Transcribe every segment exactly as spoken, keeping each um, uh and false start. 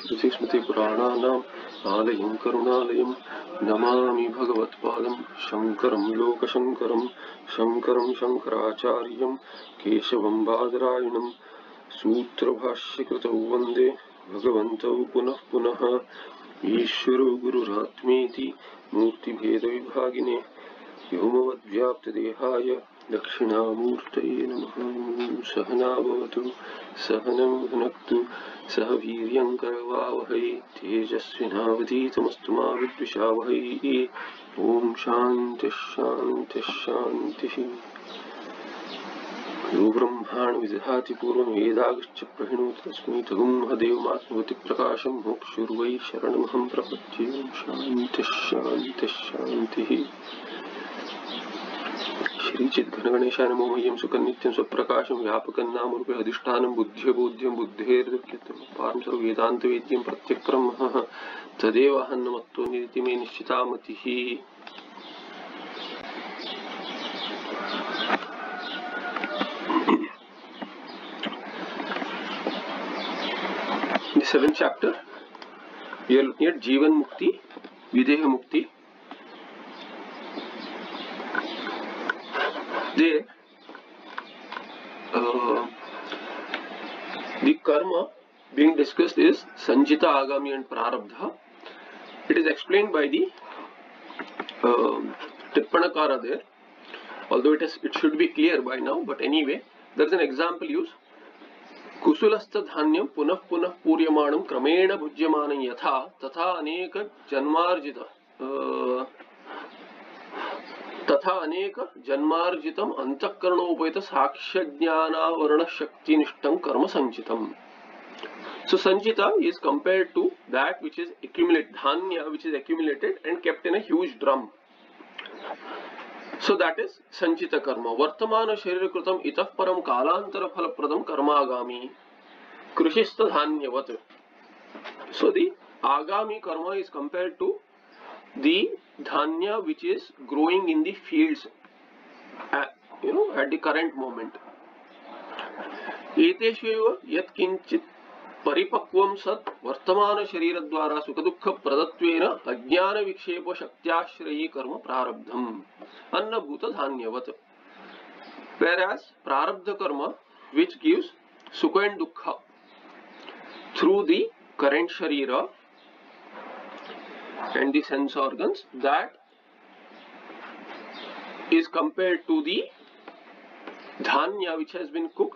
श्रुतिस्मृतिपुराणानाम् आलयं करुणालयं नमामि भगवत्पादं शङ्करं लोकशङ्करं शङ्करं शङ्कराचार्यं केशवं बादरायणं सूत्रभाष्यकृतौ वन्दे भगवन्तौ पुनः पुनः ईश्वरो गुरुरात्मेति मूर्तिभेदविभागिने व्योमवद्व्याप्तदेहाय दक्षिणामूर्तये नमः। सहना भवतु सहनं भुनक्तु सह वीर्यं करवावहै तेजस्विनावधीतमस्तु मा विद्विषावहै। ॐ शान्तिः शान्तिः शान्तिः। यो ब्रह्माण्ड विदधाति पूर्वं वेदागश्च प्रणोति तस्मै तगुंहदेवमात्मवति प्रकाशं मोक्षुर्वै शरणमहं प्रपद्ये। शान्तिः शान्तिः शान्तिः। श्री चिद्घनगणेशाय नमो मह्यं सुखनित्यं स्वप्रकाशं व्यापकं नामरूपे अधिष्ठानं बुद्ध्यबोध्यं बुद्धेर्दुःखितं पारं सर्ववेदान्तवेद्यं प्रत्यक्ब्रह्म तदेव अहं नमत्तोऽन्यदिति मे निश्चिता मतिः। The seventh chapter, we are looking at Jivan Mukti, Videha Mukti. There, uh, the karma being discussed is Sanjita, Agami and Prarabdha. It is explained by the uh, Tippanakara there, although it is it should be clear by now, but anyway, there is an example used. कुसुलस्थ धान्यं पुनः पुनः पूर्यमाणं क्रमेण भुज्यमानं यथा तथा अनेक जन्मार्जित तथा अनेक जन्मार्जितम अंतःकरणोपैत साक्ष्य ज्ञानावरण शक्तिनिष्ठं कर्म संचितम. So sanchita is compared to that which is accumulated, dhanya which is accumulated and kept in a huge drum. So that is sanchita karma. Vartamana sharirikrutam itah param kalantara phalapradam karmagami krishistha dhanyavat. So the agami karma is compared to the dhanya which is growing in the fields at, you know, at the current moment. Etesheva yat kinchit परिपक्वं सत् वर्तमान शरीर द्वारा सुख दुख प्रदत्वेन अज्ञान विक्षेप शक्त्याश्रयी कर्म प्रारब्धम अन्नभूत धान्यवत. Whereas prarabdha karma which gives sukha and dukha through the current sharira and the sense organs, that is compared to the dhanya which has been cooked.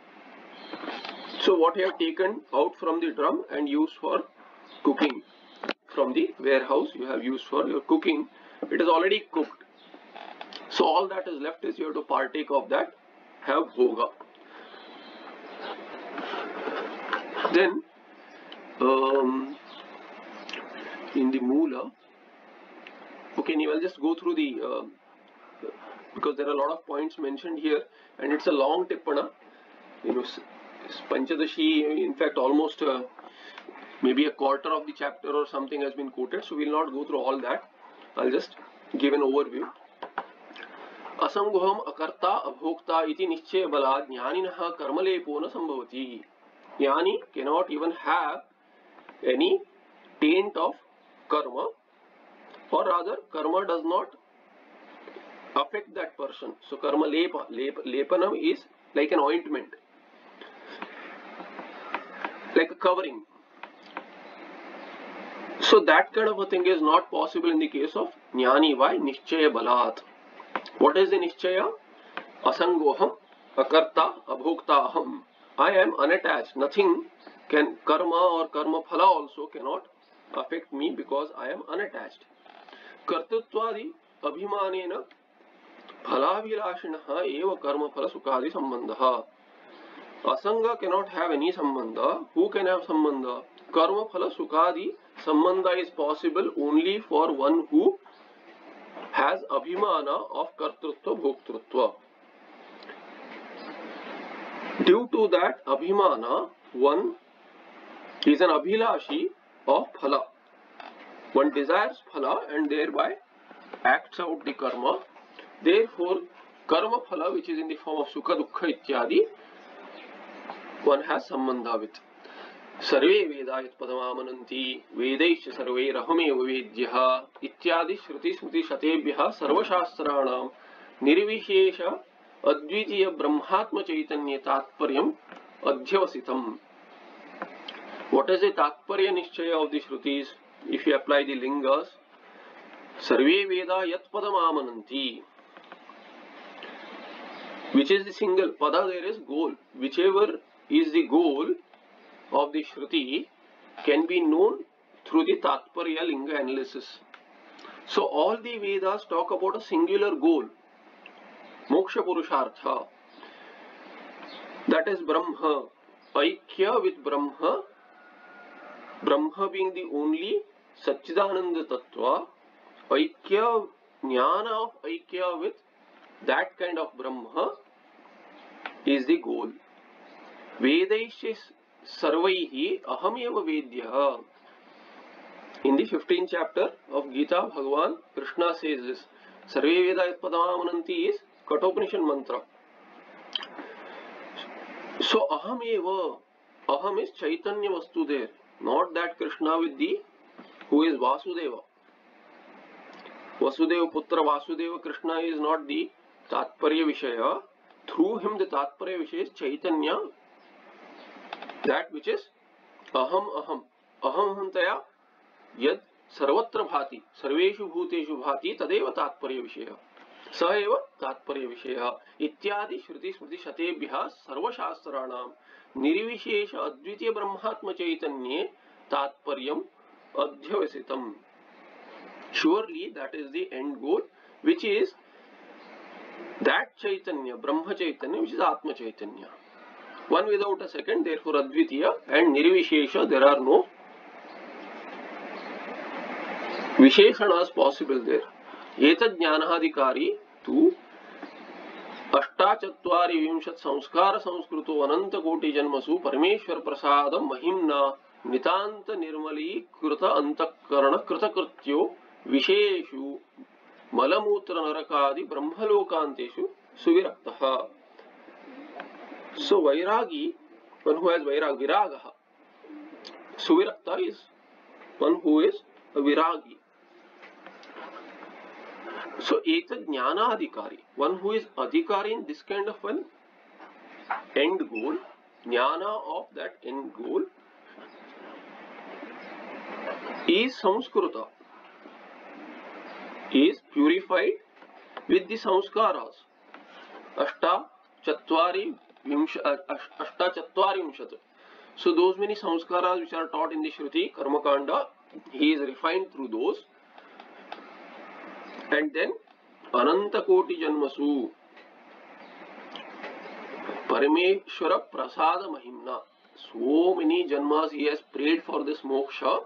So what you have taken out from the drum and used for cooking, from the warehouse you have used for your cooking, it is already cooked. So all that is left is you have to partake of that, have bhoga. Then um, in the Moola, okay, I'll just go through the, uh, because there are a lot of points mentioned here and it's a long tippana, you know, Panchadashi, in fact almost uh, maybe a quarter of the chapter or something has been quoted, so we will not go through all that. I'll just give an overview. Asangoham akarta abhokta iti nischaya balad jnaninaha karmalepona sambhavati. Jnani cannot even have any taint of karma, or rather karma does not affect that person. So karma lepa, lep, lepanam is like an ointment, like a covering. So that kind of a thing is not possible in the case of jnani. Why? Nischaya balat. What is the nischaya? Asangoham akarta abhokta aham. I am unattached. Nothing can, karma or karma phala also cannot affect me because I am unattached. Kartrutvadi abhimanena phalavillashinaha eva karma phala sukadi sambandha. Asanga cannot have any sambandha. Who can have sambandha? Karma phala sukadi sambandha is possible only for one who has abhimana of kartrutva bhoktrutva. Due to that abhimana, one is an abhilashi of phala. One desires phala and thereby acts out the karma. Therefore, karma phala, which is in the form of sukha dukkha ityadi, one has sambandha with. सर्वे वेदा यत्पदमामनन्ति वेदैश्च सर्वैरहमेव वेद्यः इत्यादि श्रुति स्मृति शतेभ्यः सर्वशास्त्राणां निर्विशेष अद्वितीय ब्रह्मात्म चैतन्य तात्पर्यम् अध्यवसितम्. What is the तात्पर्य निश्चय of the Shrutis? If you apply the lingas, survey Veda यत्पदमामनन्ति, which is the single pada, there is goal. Whichever is the goal of the Shruti can be known through the Tatparya Linga analysis. So all the Vedas talk about a singular goal, Moksha Purushartha, that is Brahma, Aikya with Brahma, Brahma being the only Satchidananda Tattva, Aikya, Jnana of Aikya with that kind of Brahma is the goal. Vedaishya sarvaihi ahameva vedya. In the fifteenth chapter of Gita, Bhagavan Krishna says this. Sarve veda yatpadamananti is Kathopanishad mantra. So ahameva, aham is Chaitanya Vastu there, not that Krishna with the who is Vasudeva. Vasudeva Putra Vasudeva Krishna is not the Tatparya Vishaya. Through him the Tatparya Vishaya is Chaitanya, that which is aham aham aham hantaya yad sarvatra bhati sarveshu bhuteshu bhati tadeva Tatparya Vishaya sa eva Tatparya Vishaya ityadi shruti smriti shatebhya sarvashastranam nirvishesha advitiya brahmatma chaitanye Tatparyam adhyavasitam. Surely that is the end goal, which is that Chaitanya, Brahma Chaitanya, which is Atma Chaitanya. One without a second, therefore Advitiya and Nirvishesha, there are no Visheshanas possible there. Etad Jnanahadikari tu Ashtachatvari Vimshat Samskara Samskruto Ananta Koti Janmasu Parameshwar Prasadam Mahimna Nitanta Nirmali Kruta Antakarana Kruta Krutyo Visheshu Malamutra Narakadi Brahmalokanteshu Suviraktaha. So Vairagi, one who has Vairag Viragaha. Suvirakta is one who is a Viragi. So Etad Jnana Adhikari, one who is Adhikari in this kind of an end goal, Jnana of that end goal, is Samskruta, is purified with the samskaras. Ashta Chatvari Vimsha Ashta Chatvari Vimshat. So those many samskaras which are taught in the Shruti, Karmakanda, he is refined through those. And then Ananta Koti Janmasu Parameshwara Prasada Mahimna. So many Janmas he has prayed for this moksha.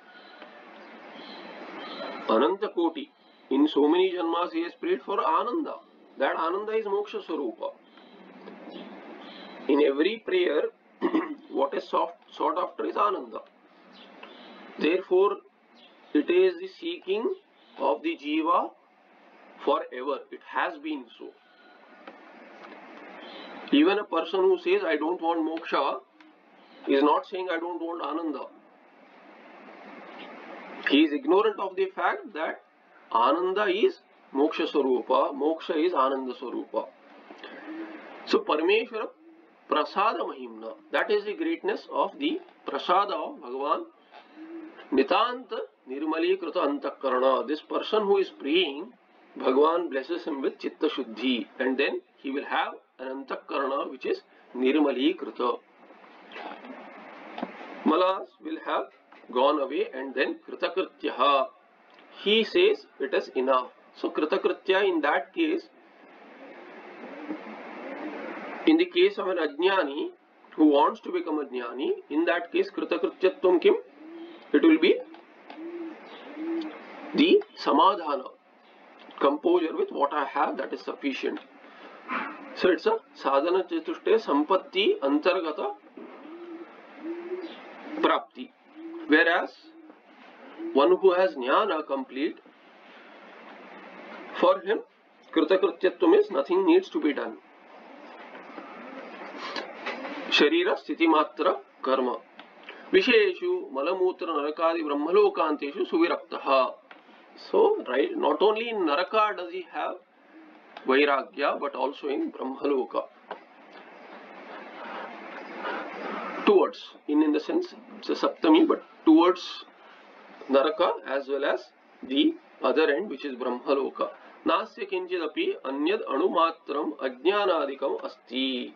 Ananta Koti. In so many Janmas he has prayed for Ananda. That Ananda is Moksha Swarupa. In every prayer, what is sought, sought after is Ananda. Therefore, it is the seeking of the Jiva forever. It has been so. Even a person who says, I don't want moksha, is not saying, I don't want Ananda. He is ignorant of the fact that Ananda is Moksha Swarupa, Moksha is Ananda Swarupa. So, Parameshwara Prasada Mahimna, that is the greatness of the Prasada of Bhagavan. Nitanta Nirmali Kruta Antakarana. This person who is praying, Bhagavan blesses him with Chitta Shuddhi, and then he will have an Antakarana which is Nirmali Kruta. Malas will have gone away, and then Kritakrityaha. He says it is enough. So Kritakritya in that case, in the case of an Ajnani who wants to become a Jnani, in that case Kritakrityatvam kim? It will be the Samadhana, composure with what I have, that is sufficient. So it's a Sadhana Chatushte Sampatti Antargata Prapti. Whereas one who has Jnana complete, for him Kritakrityatvam is nothing needs to be done. Sharira Sthiti Matra Karma. Visheshu Malamutra Narakadi Brahmalokanteshu Suviraktaha. So, right, not only in Naraka does he have Vairagya, but also in Brahmaloka. Towards, in, in the sense, it's a Saptami, but towards Naraka as well as the other end, which is Brahmaloka. Nasya kinchidapi anyad anumatram ajnanadikam asti.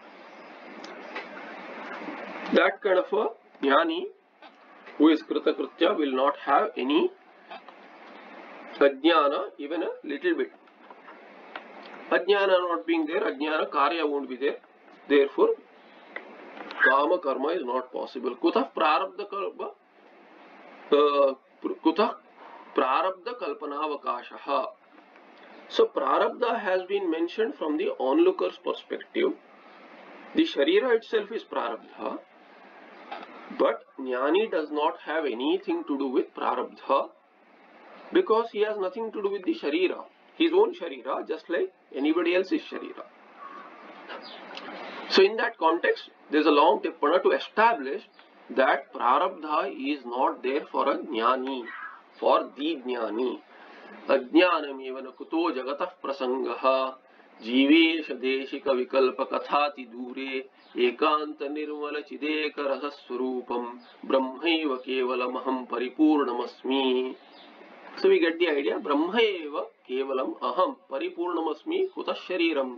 That kind of a jnani who is kritakritya will not have any ajnana, even a little bit. Ajnana not being there, ajnana karya won't be there. Therefore, kama karma is not possible. Kutah prarabdha kalpa, uh, kutah prarabdha kalpanavakashaha. So prarabdha has been mentioned from the onlooker's perspective. The sharira itself is prarabdha, but jnani does not have anything to do with prarabdha because he has nothing to do with the sharira. His own sharira, just like anybody else's sharira. So in that context, there is a long tippana to establish that prarabdha is not there for a jnani, for the jnani. Ajnanam eva kuto jagatah prasangaha Jivesh Desika विकल्प कथाति दूरे एकांत निर्मल चिदेक रस स्वरूपम ब्रह्मैव केवलमहं परिपूर्णमस्मि. So we get the idea. Brahmaiva kevalam aham paripurnamasmi kutah shariram.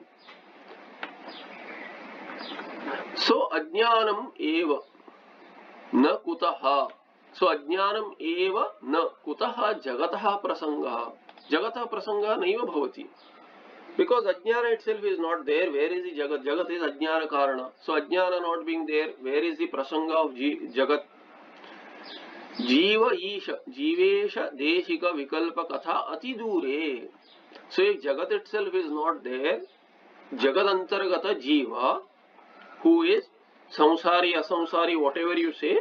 So ajnanam eva na kutaha. So ajnanam eva na kutaha jagataha prasangaha. Jagataha prasangaha naiva bhavati. Because ajnana itself is not there, where is the jagat? Jagat is ajnana karana. So ajnana not being there, where is the prasanga of jagat? Jiva isha, jivesha deshika vikalpa katha ati dure. So if jagat itself is not there, jagat antargata jiva, who is samsari, asamsari, whatever you say,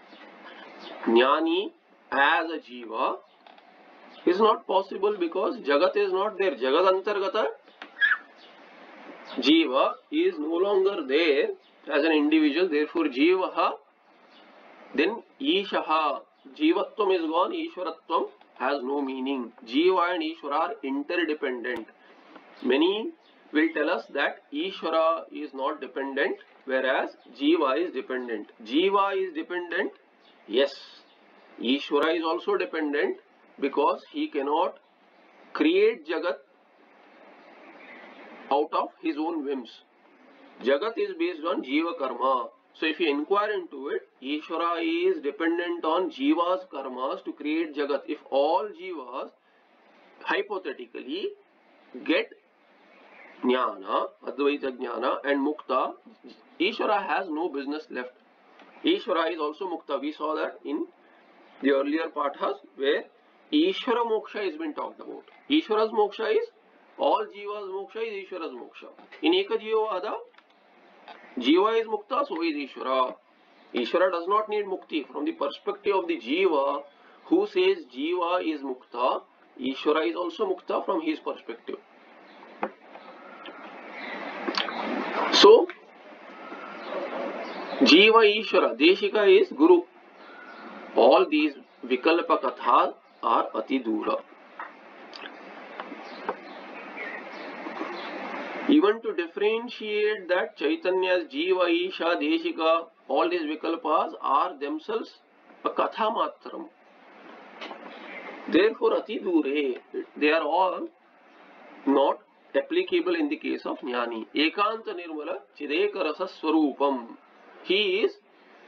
jnani as a jiva, is not possible because jagat is not there. Jagat antargata jiva is no longer there as an individual. Therefore jivaha, then ishaha, jivatvam is gone, ishwaratvam has no meaning. Jiva and Ishvara are interdependent. Many will tell us that Ishvara is not dependent, whereas Jiva is dependent. Jiva is dependent, yes. Ishvara is also dependent because he cannot create Jagat out of his own whims. Jagat is based on Jiva karma. So if you inquire into it, Ishvara is dependent on Jiva's karmas to create Jagat. If all Jivas hypothetically get Jnana, Advaita Jnana and Mukta, Ishvara has no business left. Ishvara is also Mukta. We saw that in the earlier pathas where Ishvara Moksha has been talked about. Ishvara's Moksha is, all Jiva's Moksha is Ishvara's Moksha. In Eka Jiva Ada, Jiva is Mukta, so is Ishvara. Ishvara does not need Mukti. From the perspective of the Jiva, who says Jiva is Mukta, Ishvara is also Mukta from his perspective. So, Jiva Ishvara, Deshika is Guru. All these Vikalpa Kathas are Ati Dura. Even to differentiate that Chaitanya's Jiva, Isha, Deshika, all these Vikalpas are themselves a Katha Matram. Therefore, Ati Dure, they are all not applicable in the case of Jnani. Ekanta Nirmala Chideka Rasa Swarupam. He is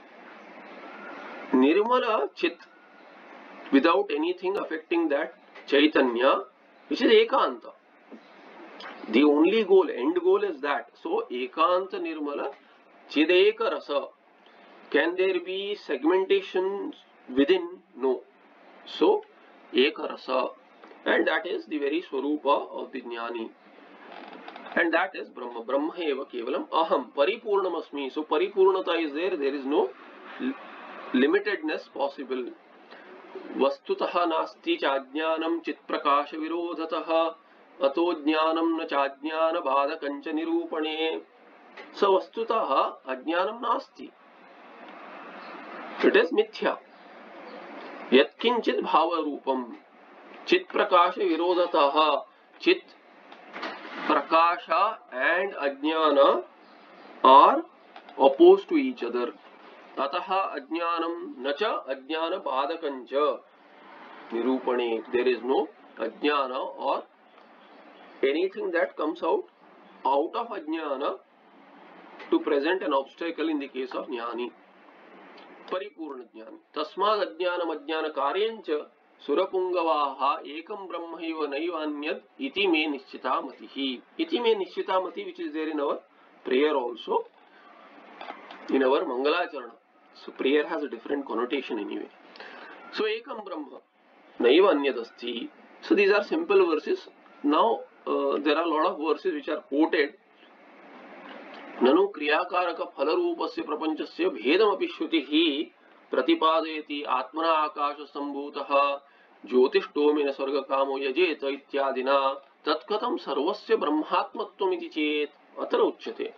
Nirmala Chit without anything affecting that Chaitanya, which is Ekanta. The only goal, end goal is that. So, Ekanta Nirmala Chideka Rasa. Can there be segmentation within? No. So, Eka Rasa. And that is the very Swarupa of the Jnani. And that is Brahma. Brahma eva kevalam aham paripurnamasmi. So, paripurnata is there. There is no limitedness possible. Vastutaha nasti chajnanam chit prakasha virodhataha ato jnanam na chajnana bhada kancha nirupane. So vastutaha ajnanam nasti. It is mithya. Yatkinchit bhava rupam. Chit prakasha virodataha. Chit prakasha and ajnana are opposed to each other. Tataha ajnanam nacha ajnana padakancha. Nirupane. There is no ajnana or anything that comes out out of ajnana to present an obstacle in the case of jnani. Paripurna jnani. Tasmad ajnanam ajnana karyancha surapungavaha ekam brahmaiva naivanyad iti me nischita matihi. Iti me nischita mati, which is there in our prayer also, in our Mangalacharana. So prayer has a different connotation anyway. So ekam brahma naivanyad asti. So these are simple verses. Now uh, there are a lot of verses which are quoted. ननु क्रियाकारक फलरूपस्य प्रपंचस्य भेदमपि श्रुतिः प्रतिपादयति आत्मना आकाश संभूतः ज्योतिष्टोमेन स्वर्गकामो यजेत इत्यादिना तत्कथं सर्वस्य ब्रह्मात्मत्वमिति चेत् अत्र उच्यते.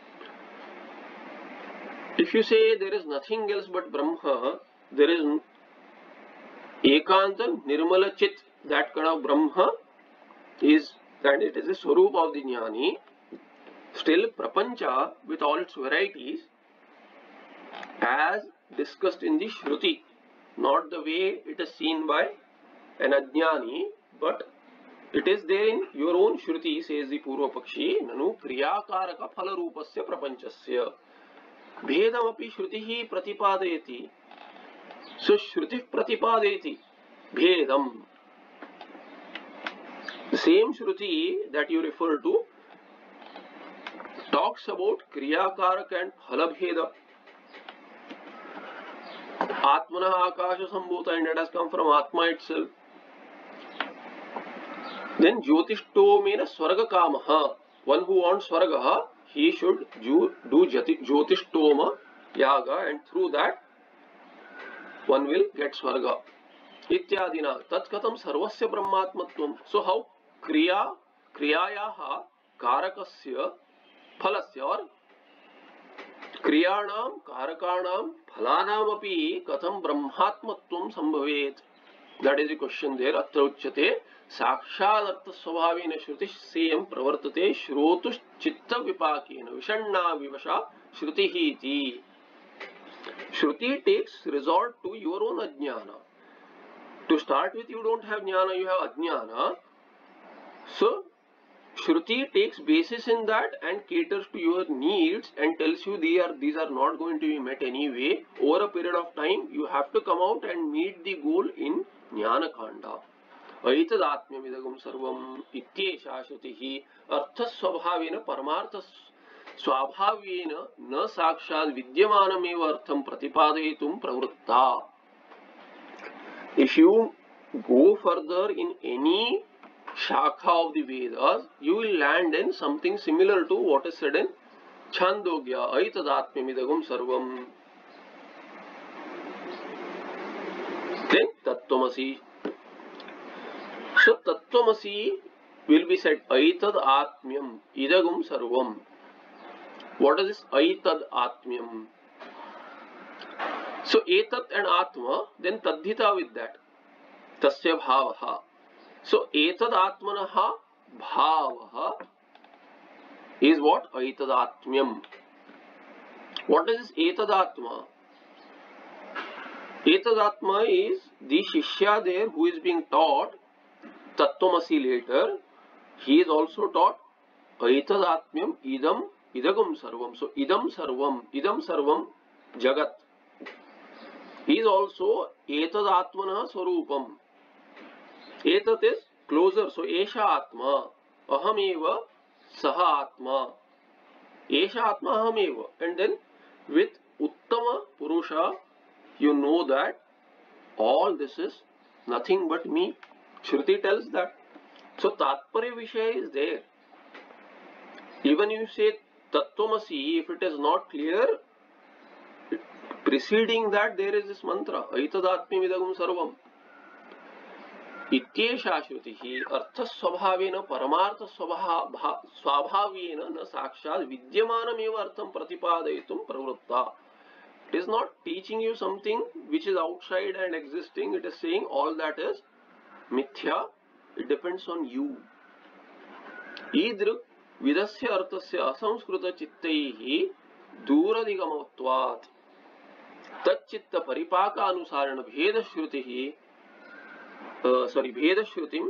If you say there is nothing else but Brahma, there is ekanta nirmala chit, that kind of Brahma is, that it is the swarup of the jnani. Still, prapancha with all its varieties, as discussed in the Shruti, not the way it is seen by an ajnani, but it is there in your own Shruti, says the Purva Pakshi, nanu kriyakaraka phalarupasya prapanchasya bhedamapi Shrutihi pratipadayati. So, Shruti pratipadayati bhedam. The same Shruti that you refer to talks about Kriyakarak and Phalabheda. Atmana Akasha Sambhuta, and it has come from Atma itself. Then Jyotishtomena Swarga Kamaha. One who wants Swarga, he should do Jyotishtoma Yaga, and through that one will get Swarga. Ityadina Tatkatam Sarvasya Brahmatmatvam. So how Kriya, Kriyayaha Karakasya Phalasya or Kriyanam Karakanam Phalanam api Katham Brahmatmatvam Sambhavet. That is the question there. Atra uchyate Sakshadartha Swabhavena Shruti Seyam Pravartate Shrotush Chitta Vipakena Vishanna Vivasha Shrutihi iti. Shruti takes resort to your own ajnana. To start with, you don't have jnana, you have ajnana. So Shruti takes basis in that and caters to your needs and tells you they are, these are not going to be met anyway. Over a period of time, you have to come out and meet the goal in Jnana Kanda. Aitadatmyam idagam sarvam ityesha Shrutihi artha swabhavena paramartha swabhavena na sakshad vidyamanameva artham pratipadayitum pravritta. If you go further in any Shakha of the Vedas, you will land in something similar to what is said in Chandogya. Aitadatmyamidagam sarvam. Then Tattvamasi. So Tattvamasi will be said Aitad Atmyam idagam sarvam. What is this Aitad Atmyam? So Etat and Atma, then Tadhita with that. Tasya bhavaha. So, etad atmanaha bhavaha is what? Aitadatmyam. What is this etadatma? Etadatma is the shishya there who is being taught Tattvamasi later. He is also taught Aitadatmyam idam idagam sarvam. So, idam sarvam, idam sarvam jagat. He is also etadatmana swarupam. Etat is closer, so Esha Atma, Ahameva, Saha Atma, Esha Atma Ahameva. And then with Uttama Purusha, you know that all this is nothing but me. Shruti tells that. So Tatparya Vishaya is there. Even if you say Tattvamasi, if it is not clear, preceding that there is this mantra, Aitadatmyam idagam sarvam. Ityesha Shrutihi artha swabhavena paramartha swabhavena na sakshad vidyamanameva artham pratipadayitum pravritta. It is not teaching you something which is outside and existing. It is saying all that is mithya. It depends on you. Idruk vidasya arthasya asamskruta chittaihi दूरधिगमत्वात् तच्चित्त परिपाक अनुसारेण भेद श्रुति sorry भेद श्रुतिम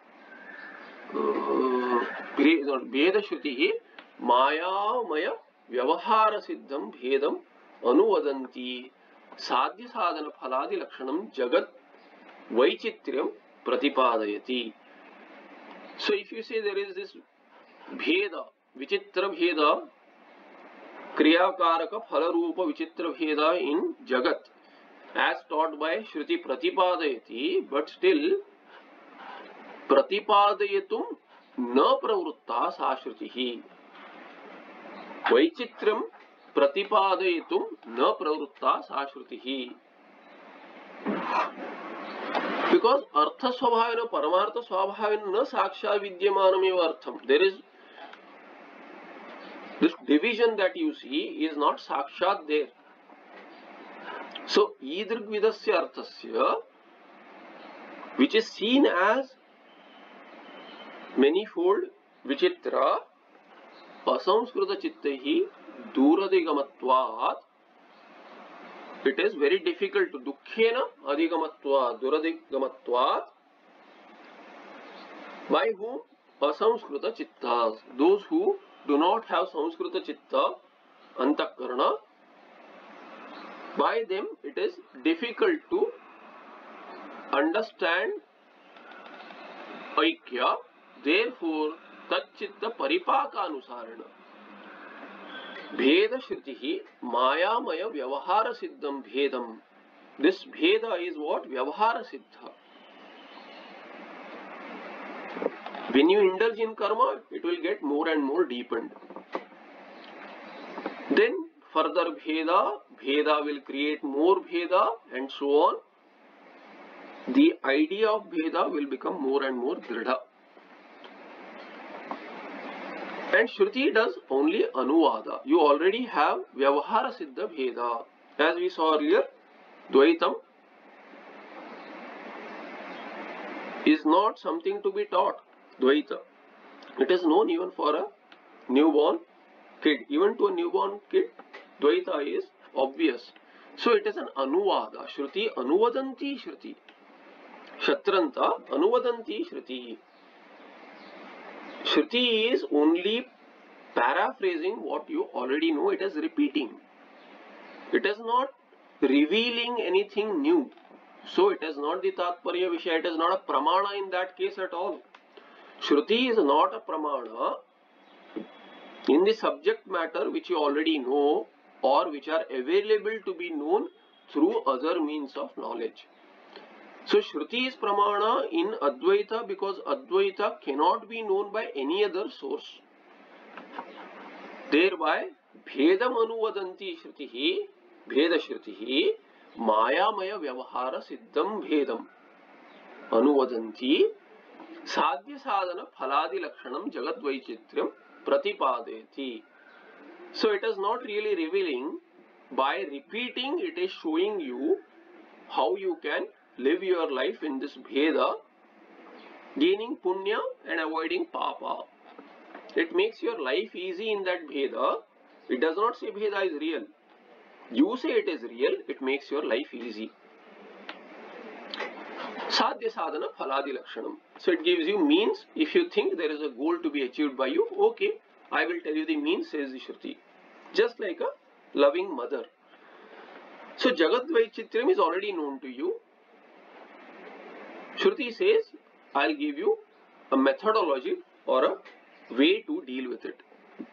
भेद श्रुति मायामय व्यवहार सिद्धम भेदम अनुवदन्ति साध्य साधन फलादि लक्षणम जगत वैचित्र्यम प्रतिपादयति. So if you say there is this भेद विचित्र भेद क्रियाकारक फल रूप विचित्र भेद in jagat as taught by Shruti Pratipadayati, but still Pratipadayatum na pravritta sa Shrutihi. Vaichitram Pratipadayatum na pravritta sa Shrutihi. Because Artha Swabhavena Paramartha Swabhavena na Saksha Vidyamanameva Artham. There is this division that you see is not sakshat there. So, idrigvidasya arthasya, which is seen as manifold vichitra, asamskruta chittaihi duradigamatvat, it is very difficult to dukkhena adigamatvat, duradigamatvat. By whom? Asamskruta chittas. Those who do not have samskrita chitta antakarana, by them it is difficult to understand aikya. Therefore tachitta paripaka anusarana bheda shrutihi mayamaya vyavahara siddham bhedam. This bheda is what? Vyavahara siddha. When you indulge in karma, it will get more and more deepened. Then further bheda, bheda will create more bheda and so on. The idea of bheda will become more and more dridha. And Shruti does only anuvada. You already have vyavahara siddha bheda. As we saw earlier, Dvaitam is not something to be taught. Dvaita. It is known even for a newborn kid. Even to a newborn kid, Dvaita is obvious. So it is an anuvada. Shruti anuvadanti Shruti. Shatranta anuvadanti Shruti. Shruti is only paraphrasing what you already know. It is repeating. It is not revealing anything new. So it is not the Tatparya Vishaya. It is not a pramana in that case at all. Shruti is not a pramana in the subject matter which you already know or which are available to be known through other means of knowledge. So Shruti is pramana in Advaita because Advaita cannot be known by any other source. Thereby, Bhedam anuvadanti Shrutihi, Bheda Shrutihi, Mayamaya Vyavahara Siddham Bhedam anuvadanti Sadhya sadhana phaladi lakshanam jagat vaichitriyam pratipadeti. So it is not really revealing. By repeating, it is showing you how you can live your life in this bheda, gaining punya and avoiding papa. It makes your life easy in that bheda. It does not say bheda is real. You say it is real, it makes your life easy. Sadhya sadhana phaladi lakshanam. So it gives you means. If you think there is a goal to be achieved by you, okay, I will tell you the means, says the Shruti. Just like a loving mother. So Jagat Vaichitriyam is already known to you. Shruti says, I'll give you a methodology or a way to deal with it.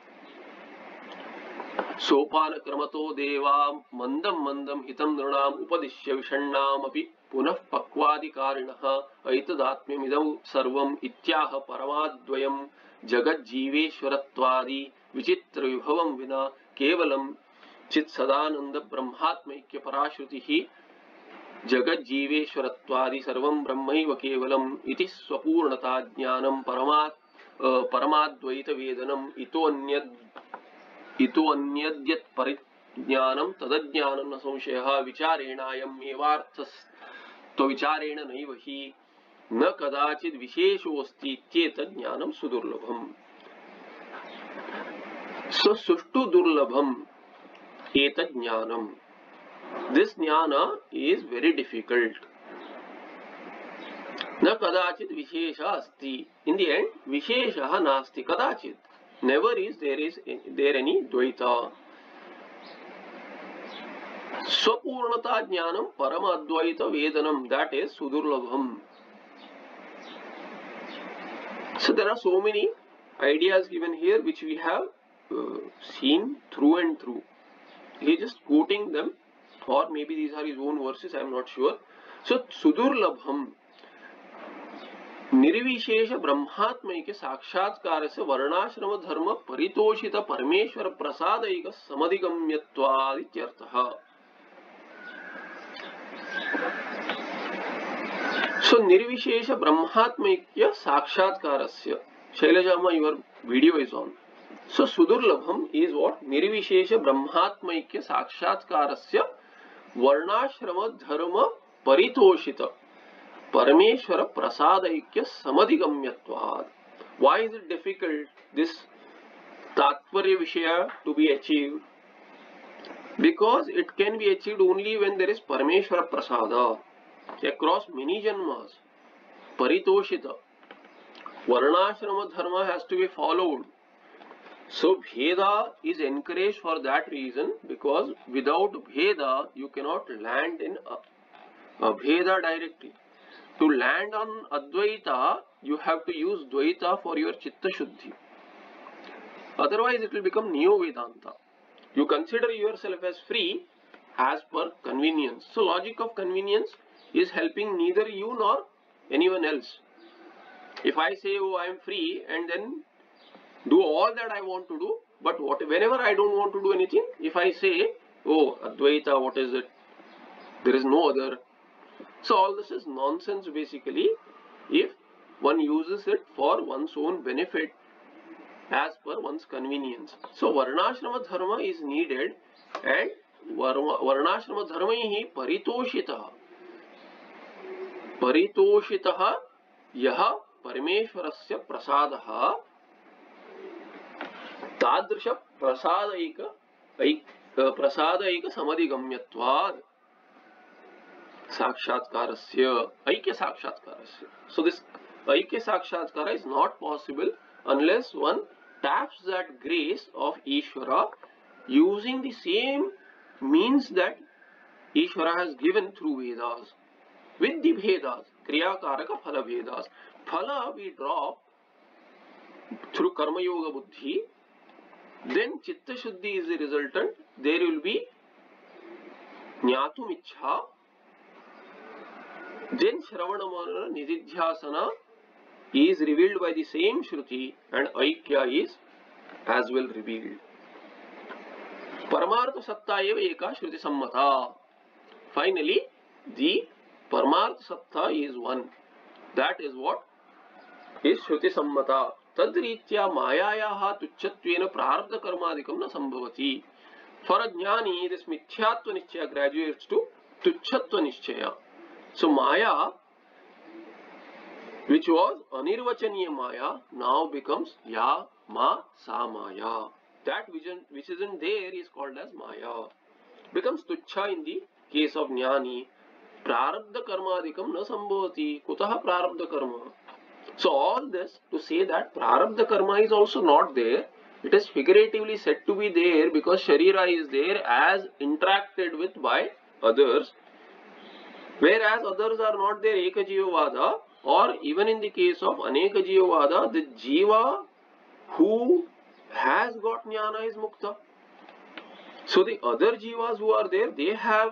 Sopana kramato deva mandam mandam hitam nranam upadishya vishannam api punah pakwadikarinah aitadatmyam idam sarvam ityaha paramadvayam jagat jiveshwaratvadi vichitra vibhavam vina kevalam chit sadananda brahmatmaikya parashrutihi jagat jiveshwaratvadi sarvam brahmaiva kevalam iti swapurnata jnanam paramat paramadvaita vedanam ito anyad ito anyadyat ज्ञानम तदज्ञानम न संशयः विचारेणायम् एवार्थः तो विचारेण नैव हि न कदाचित् विशेषोऽस्ति इत्येतत् ज्ञानं सुदुर्लभम्. So सुष्टु दुर्लभम एतत् ज्ञानम. This jnana is very difficult. न कदाचित् विशेषः अस्ति. In the end, विशेषः नास्ति. कदाचित्. Never is there is there any Dvaita. स्वपूर्णता ज्ञानम परम अद्वैत वेदनम. That is sudurlabham. So there are so many ideas given here which we have uh, seen through and through. He is just quoting them, or maybe these are his own verses, I am not sure. So sudurlabham निर्विशेष ब्रह्मात्मैक्य साक्षात्कारस्य वर्णाश्रम धर्म परितोषित परमेश्वर प्रसादैक समधिगम्यत्वात् इत्यर्थः. So निर्विशेष ब्रह्मात्मैक्य साक्षात्कारस्य. Shailajama, your video is on. So sudurlabham is what? निर्विशेष ब्रह्मात्मैक्य साक्षात्कारस्य वर्णाश्रम धर्म परितोषित परमेश्वर प्रसादैक्य समधिगम्यत्वात्. Why is it difficult, this तात्पर्य विषय, to be achieved? Because it can be achieved only when there is Parameshwara prasada across many janmas. Paritoshita. Varnashrama dharma has to be followed. So Bheda is encouraged for that reason, because without Bheda you cannot land in a, a Bheda directly. To land on Advaita, you have to use Dvaita for your Chitta Shuddhi. Otherwise it will become Neo-Vedanta. You consider yourself as free as per convenience. So logic of convenience is helping neither you nor anyone else. If I say, oh, I am free, and then do all that I want to do, but what, whenever I don't want to do anything, if I say, oh, Advaita, what is it? There is no other. So all this is nonsense basically, if one uses it for one's own benefit as per one's convenience. So Varnashrama dharma is needed, and Varnashrama dharma hi paritoshitaha. Paritoshitaha yaha Parameshwarasya prasadaha tadrisha prasadaika prasadaika samadhigamyatvad sakshatkarasya aikya sakshatkarasya. So this aikya sakshatkara is not possible unless one taps that grace of Ishvara using the same means that Ishvara has given through Vedas. With the Vedas, Kriya Karaka Phala Vedas. Phala we drop through Karma Yoga Buddhi, then Chitta Shuddhi is the resultant. There will be Jnatum Ichha, then Shravana Manana Nididhyasana is revealed by the same Shruti, and Aikya is as well revealed. Paramartha Satta eva eka Shruti Sammata. Finally, the Paramartha Satta is one. That is what is Shruti Sammata. Tadritya Mayayaha Tucchatvena Prarabdha Karmadikam na Sambhavati. For a Jnani, this Mithyatva Nischaya graduates to Tuchatva Nischaya. So Maya, which was Anirvachaniya Maya, now becomes Ya Ma Sa Maya. That vision which isn't there is called as Maya. Becomes Tuchha in the case of Jnani. Prarabdha Karmadikam na Sambhavati. Kutaha Prarabdha Karma. So all this to say that Prarabdha Karma is also not there. It is figuratively said to be there because Sharira is there as interacted with by others. Whereas others are not there, Eka Jivavada, or even in the case of Aneka Jivavada, the Jiva who has got Jnana is Mukta. So the other Jivas who are there, they have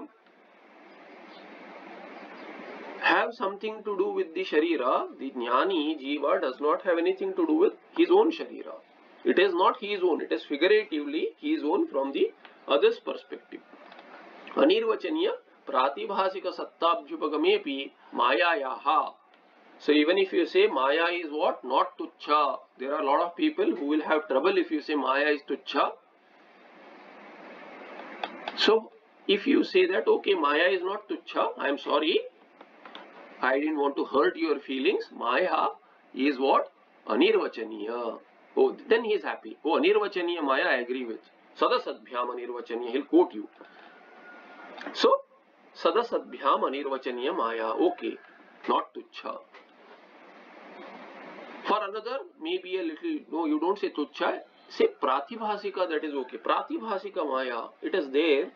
have something to do with the Sharira. The Jnani Jiva does not have anything to do with his own Sharira. It is not his own, it is figuratively his own from the other's perspective. Anirvachaniya Pratibhasika Sattabhyupagamepi Mayayaha. So even if you say Maya is what? Not Tuchha. There are a lot of people who will have trouble if you say Maya is Tuchha. So if you say that, okay, Maya is not tuchha, I am sorry, I didn't want to hurt your feelings, Maya is what? Anirvachaniya. Oh, then he is happy. Oh, Anirvachaniya Maya, I agree with. Sadasadbhyam Anirvachaniya, he'll quote you. So, Sadasadbhyam Anirvachaniya Maya, okay, not tuchha. For another, maybe a little, no, you don't say tuchha, say pratibhasika, that is okay. Pratibhasika Maya, it is there.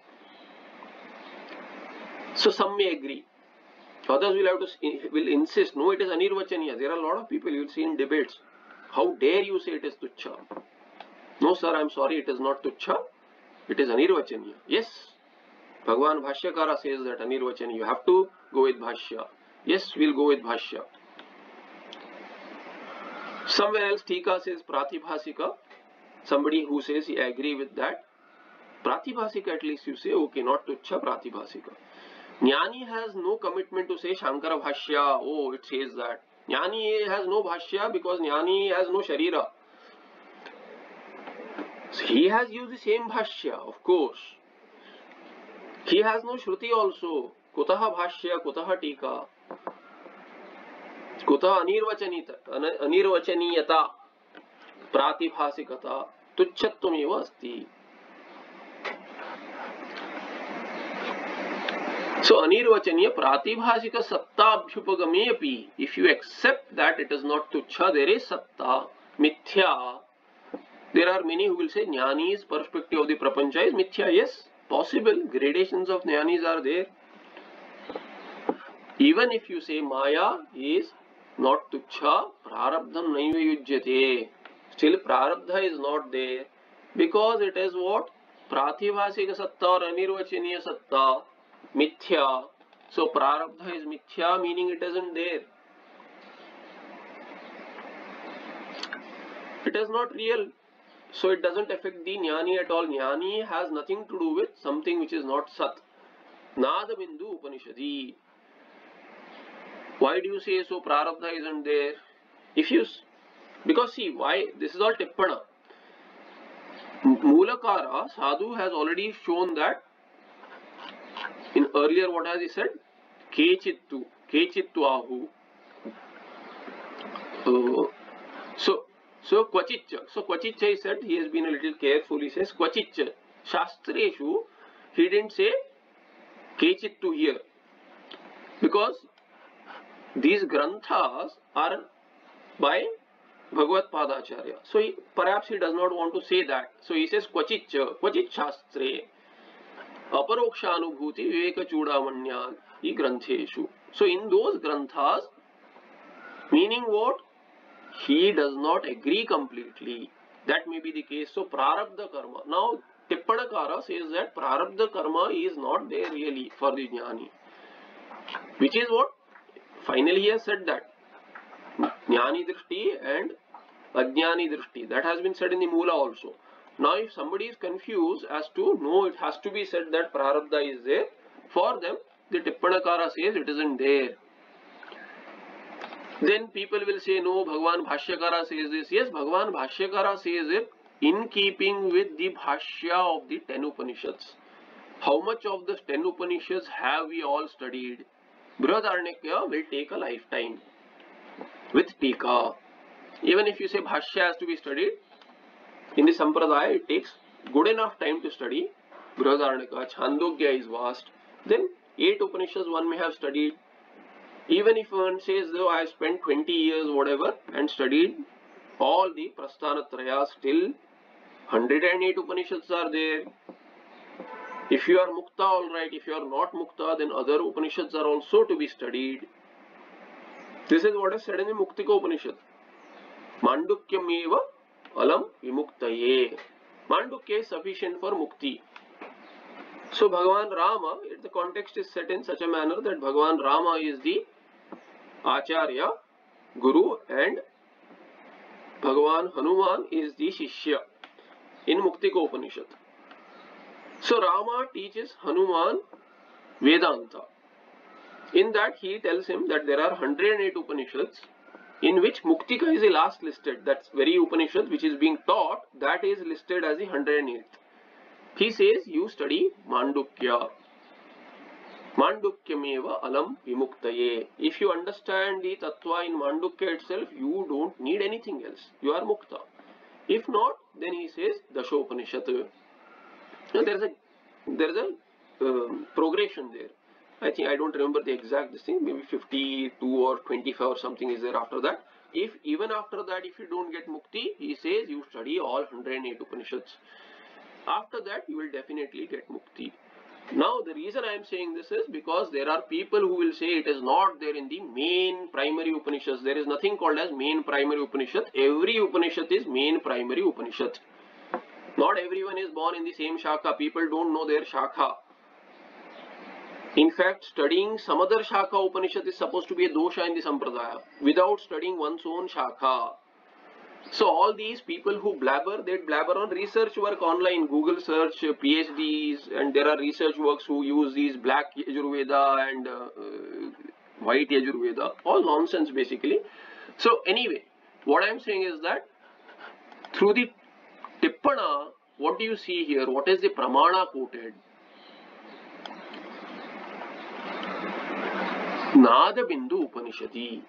So some may agree. Others will have to will insist, no, it is Anirvachaniya. There are a lot of people you will see in debates. How dare you say it is tuchha? No sir, I am sorry, it is not tuchha. It is Anirvachaniya. Yes, Bhagwan Bhashyakara says that Anirvachaniya. You have to go with Bhashya. Yes, we will go with Bhashya. Somewhere else Tika says Pratibhasika. Somebody who says he agree with that. Pratibhasika at least you say, okay, not tuchha, Pratibhasika. Jnani has no commitment to say Shankara Bhashya. Oh, it says that. Jnani has no Bhashya because Jnani has no Sharira. So he has used the same Bhashya, of course. He has no Shruti also. Kutaha Bhashya, Kutaha Tika. Kutaha Anirvachanita, Anirvachaniyata, Pratibhasikata, Tuchattumeva asti. So, Anirvachaniya Pratibhasika Satta Abhyupagame api. If you accept that it is not tuchha, there is Satta, Mithya. There are many who will say Jnani's perspective of the Prapancha is Mithya. Yes, possible. Gradations of Jnanis are there. Even if you say Maya is not tuchha, Prarabdham naiva yujyate. Still Prarabdha is not there because it is what? Pratibhasika Satta or Anirvachaniya Satta. Mithya. So Prarabdha is Mithya, meaning it isn't there. It is not real. So it doesn't affect the Jnani at all. Jnani has nothing to do with something which is not Sat. Nada Bindu Upanishadi. Why do you say so? Prarabdha isn't there. If you, because see, why? This is all Tippana. Mulakara, Sadhu has already shown that. In earlier, what has he said? Kechittu, Kechittu ahu. Uh, so, so Kvachitcha. So Kvachitcha, he said, he has been a little careful. He says Kvachitcha. Shastreshu, he didn't say Kechittu here. Because these granthas are by Bhagavad Padacharya. So he, perhaps he does not want to say that. So he says Kvachitcha, Kvachit Shastre. Aparokshanubhuti Viveka Chudamanya I Grantheshu. So in those granthas, meaning what? He does not agree completely. That may be the case. So Prarabdha Karma. Now Tippanakara says that Prarabdha Karma is not there really for the Jnani. Which is what? Finally he has said that. Jnani Drishti and Ajnani Drishti. That has been said in the Mula also. Now if somebody is confused as to, no, it has to be said that Prarabdha is there, for them the Tippanakara says it isn't there. Then people will say, no, Bhagwan Bhashyakara says this. Yes, Bhagwan Bhashyakara says it in keeping with the Bhashya of the ten Upanishads. How much of the ten Upanishads have we all studied? Brihadaranyaka will take a lifetime with Tika. Even if you say Bhashya has to be studied, in the Sampradaya, it takes good enough time to study. Brihadaranyaka, Chandogya is vast. Then eight Upanishads one may have studied. Even if one says, though I have spent twenty years, whatever, and studied all the Prasthanatraya, still one hundred eight Upanishads are there. If you are Mukta, alright. If you are not Mukta, then other Upanishads are also to be studied. This is what is said in the Muktika Upanishad. Mandukyam eva alam vimuktaye. Mandukya is sufficient for mukti. So Bhagavan Rama, the context is set in such a manner that Bhagavan Rama is the Acharya, Guru, and Bhagavan Hanuman is the Shishya in Muktika Upanishad. So Rama teaches Hanuman Vedanta. In that he tells him that there are one hundred eight Upanishads in which Muktika is the last listed. That's very Upanishad which is being taught, that is listed as the one hundred eighth. He says you study Mandukya. Mandukyameva alam vimuktaye. If you understand the tattva in Mandukya itself, you don't need anything else. You are mukta. If not, then he says Dashopanishad. Now there is a there is a um, progression there. I think I don't remember the exact thing. Maybe fifty-two or twenty-five or something is there after that. If even after that, if you don't get mukti, he says you study all one hundred eight Upanishads. After that, you will definitely get mukti. Now, the reason I am saying this is because there are people who will say it is not there in the main primary Upanishads. There is nothing called as main primary Upanishad. Every Upanishad is main primary Upanishad. Not everyone is born in the same Shakha. People don't know their Shakha. In fact, studying some other Shakha Upanishad is supposed to be a dosha in the Sampradaya without studying one's own Shakha. So all these people who blabber, they blabber on research work online, Google search, PhDs, and there are research works who use these black Yajurveda and uh, uh, white Yajurveda, all nonsense basically. So anyway, what I am saying is that through the Tippana, what do you see here? What is the Pramana quoted? Nada Bindu Upanishadi.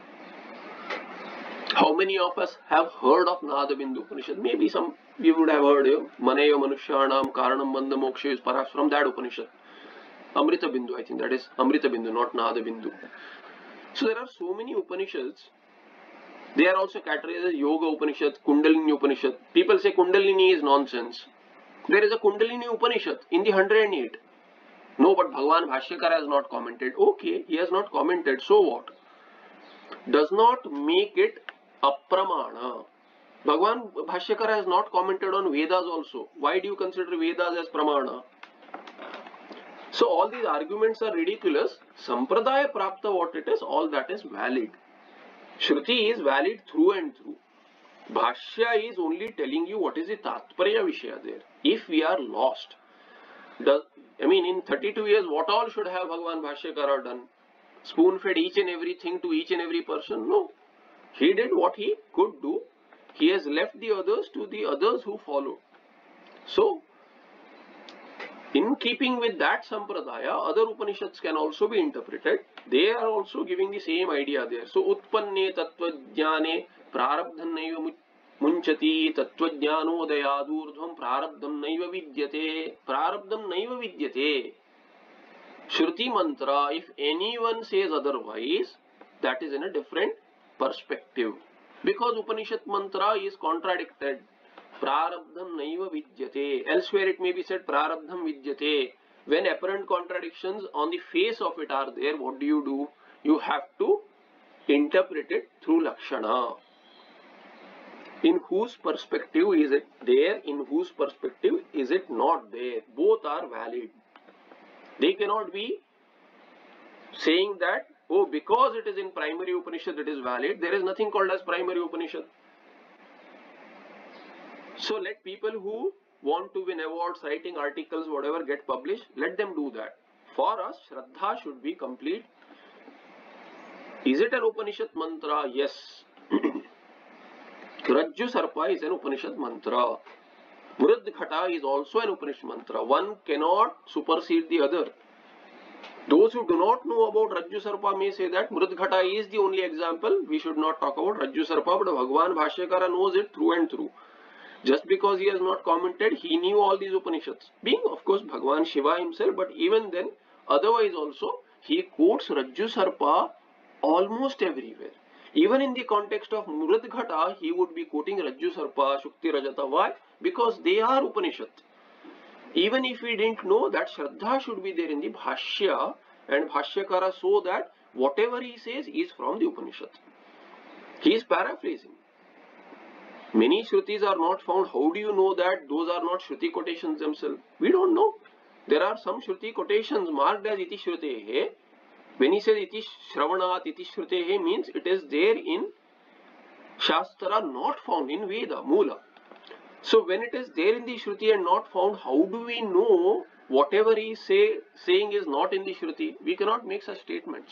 How many of us have heard of Nada Bindu Upanishad? Maybe some you would have heard. Maneyo Manushyanam Karanam Bandha Moksha is perhaps from that Upanishad. Amrita Bindu, I think that is Amrita Bindu, not Nada Bindu. So there are so many Upanishads. They are also categorized as Yoga Upanishad, Kundalini Upanishad. People say Kundalini is nonsense. There is a Kundalini Upanishad in the one hundred eight. No, but Bhagavan Bhashyakara has not commented. Okay, he has not commented. So what? Does not make it apramana. Bhagavan Bhashyakara has not commented on Vedas also. Why do you consider Vedas as pramana? So all these arguments are ridiculous. Sampradaya Prapta, what it is, all that is valid. Shruti is valid through and through. Bhashya is only telling you what is the Tatparya Vishaya there. If we are lost, does, I mean in thirty-two years, what all should have Bhagavan Bhashyakara done? Spoon fed each and everything to each and every person? No. He did what he could do. He has left the others to the others who follow. So, in keeping with that Sampradaya, other Upanishads can also be interpreted. They are also giving the same idea there. So, Utpanne Tattvajnane Prarabdhan Naiva Munchati Tattvajnano Dayadurdhvam Prarabdham Naiva Vidyate Prarabdham Naiva Vidyate. Shruti mantra, if anyone says otherwise, that is in a different perspective. Because Upanishad mantra is contradicted. Prarabdham naiva vidyate. Elsewhere it may be said Prarabdham vidyate. When apparent contradictions on the face of it are there, what do you do? You have to interpret it through Lakshana. In whose perspective is it there? In whose perspective is it not there? Both are valid. They cannot be saying that, oh, because it is in primary Upanishad, it is valid. There is nothing called as primary Upanishad. So let people who want to win awards, writing articles, whatever, get published, let them do that. For us, Shraddha should be complete. Is it an Upanishad mantra? Yes. Rajju Sarpa is an Upanishad mantra. Mridghata is also an Upanishad mantra. One cannot supersede the other. Those who do not know about Rajju Sarpa may say that Mridghata is the only example. We should not talk about Rajju Sarpa, but Bhagavan Bhashyakara knows it through and through. Just because he has not commented, he knew all these Upanishads. Being, of course, Bhagavan Shiva himself, but even then, otherwise also, he quotes Rajju Sarpa almost everywhere. Even in the context of Mridghata, he would be quoting Rajju Sarpa, Shukti Rajata. Why? Because they are Upanishad. Even if we didn't know that, Shraddha should be there in the Bhashya and Bhashyakara, so that whatever he says is from the Upanishad. He is paraphrasing. Many Shrutis are not found. How do you know that those are not Shruti quotations themselves? We don't know. There are some Shruti quotations marked as Iti Shrutehe. When he says Iti Shravanat, Iti Shrutehe means it is there in Shastra, not found in Veda, Mula. So when it is there in the Shruti and not found, how do we know whatever he is say, saying is not in the Shruti? We cannot make such statements.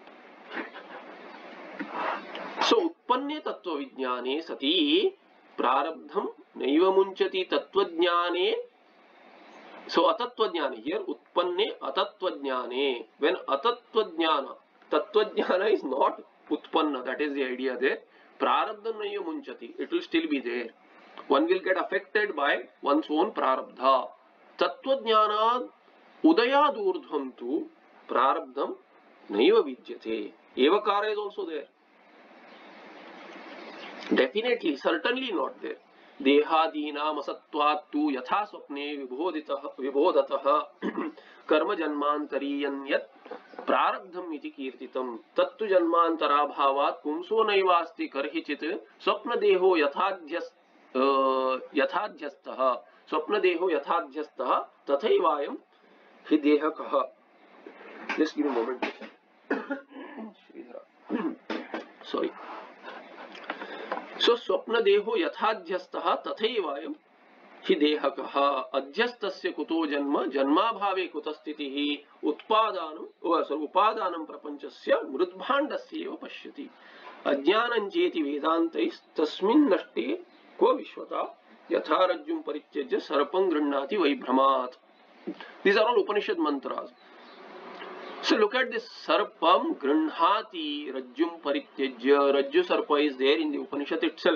So, Utpanne Tattva Vijnane Sati Prarabdham Naiva Munchati Tattva Jnane So atatvajnane, here utpanne atatvajnane, when atatvajnana, tatvajnana is not utpanna, that is the idea there. Prarabdha naya munchati, it will still be there. One will get affected by one's own prarabdha. Tatvajnana udayad urdhvam tu prarabdham naiva vidyate. Evakara is also there. Definitely, certainly not there. देहादीनाम असत्वात् तु यथा स्वप्ने विबोधितः विबोधतः कर्म जन्मान्तरीयं यत् प्रारब्धम् इति कीर्तितं तत्तु जन्मान्तराभावात् पुंसो नैवास्ति कर्हिचित् स्वप्नदेहो यथाध्यस् यथाध्यस्तः स्वप्नदेहो यथाध्यस्तः तथैवायं हि देहकः. Just give me a moment. Sorry. So स्वप्न देहो यथाध्यस्तः तथैवायं हि देहकः. अध्यस्तस्य कुतो जन्म जन्माभावे कुतस्थितिः उत्पादानं उपादानं प्रपञ्चस्य मृद्भाण्डस्यैव पश्यति. अज्ञानं चेति वेदान्तैस्तस्मिन् नष्टे क्व विश्वता यथा रज्जुं परित्यज्य सर्पं गृह्णाति वैभ्रमात्. These are all Upanishad mantras. So look at this. Sarpam grinhati rajjum parityajya. Rajju sarpa is there in the Upanishad itself.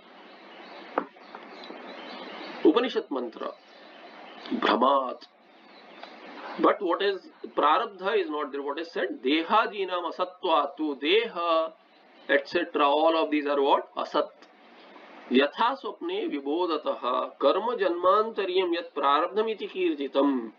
Upanishad mantra. Brahmat. But what is prarabdha is not there. What is said? Dehadinam asatvatu. Deha, et cetera. All of these are what? Asat. Yatha swapne vibodataha. Karma janmantariyam yat prarabdham iti kirtitam.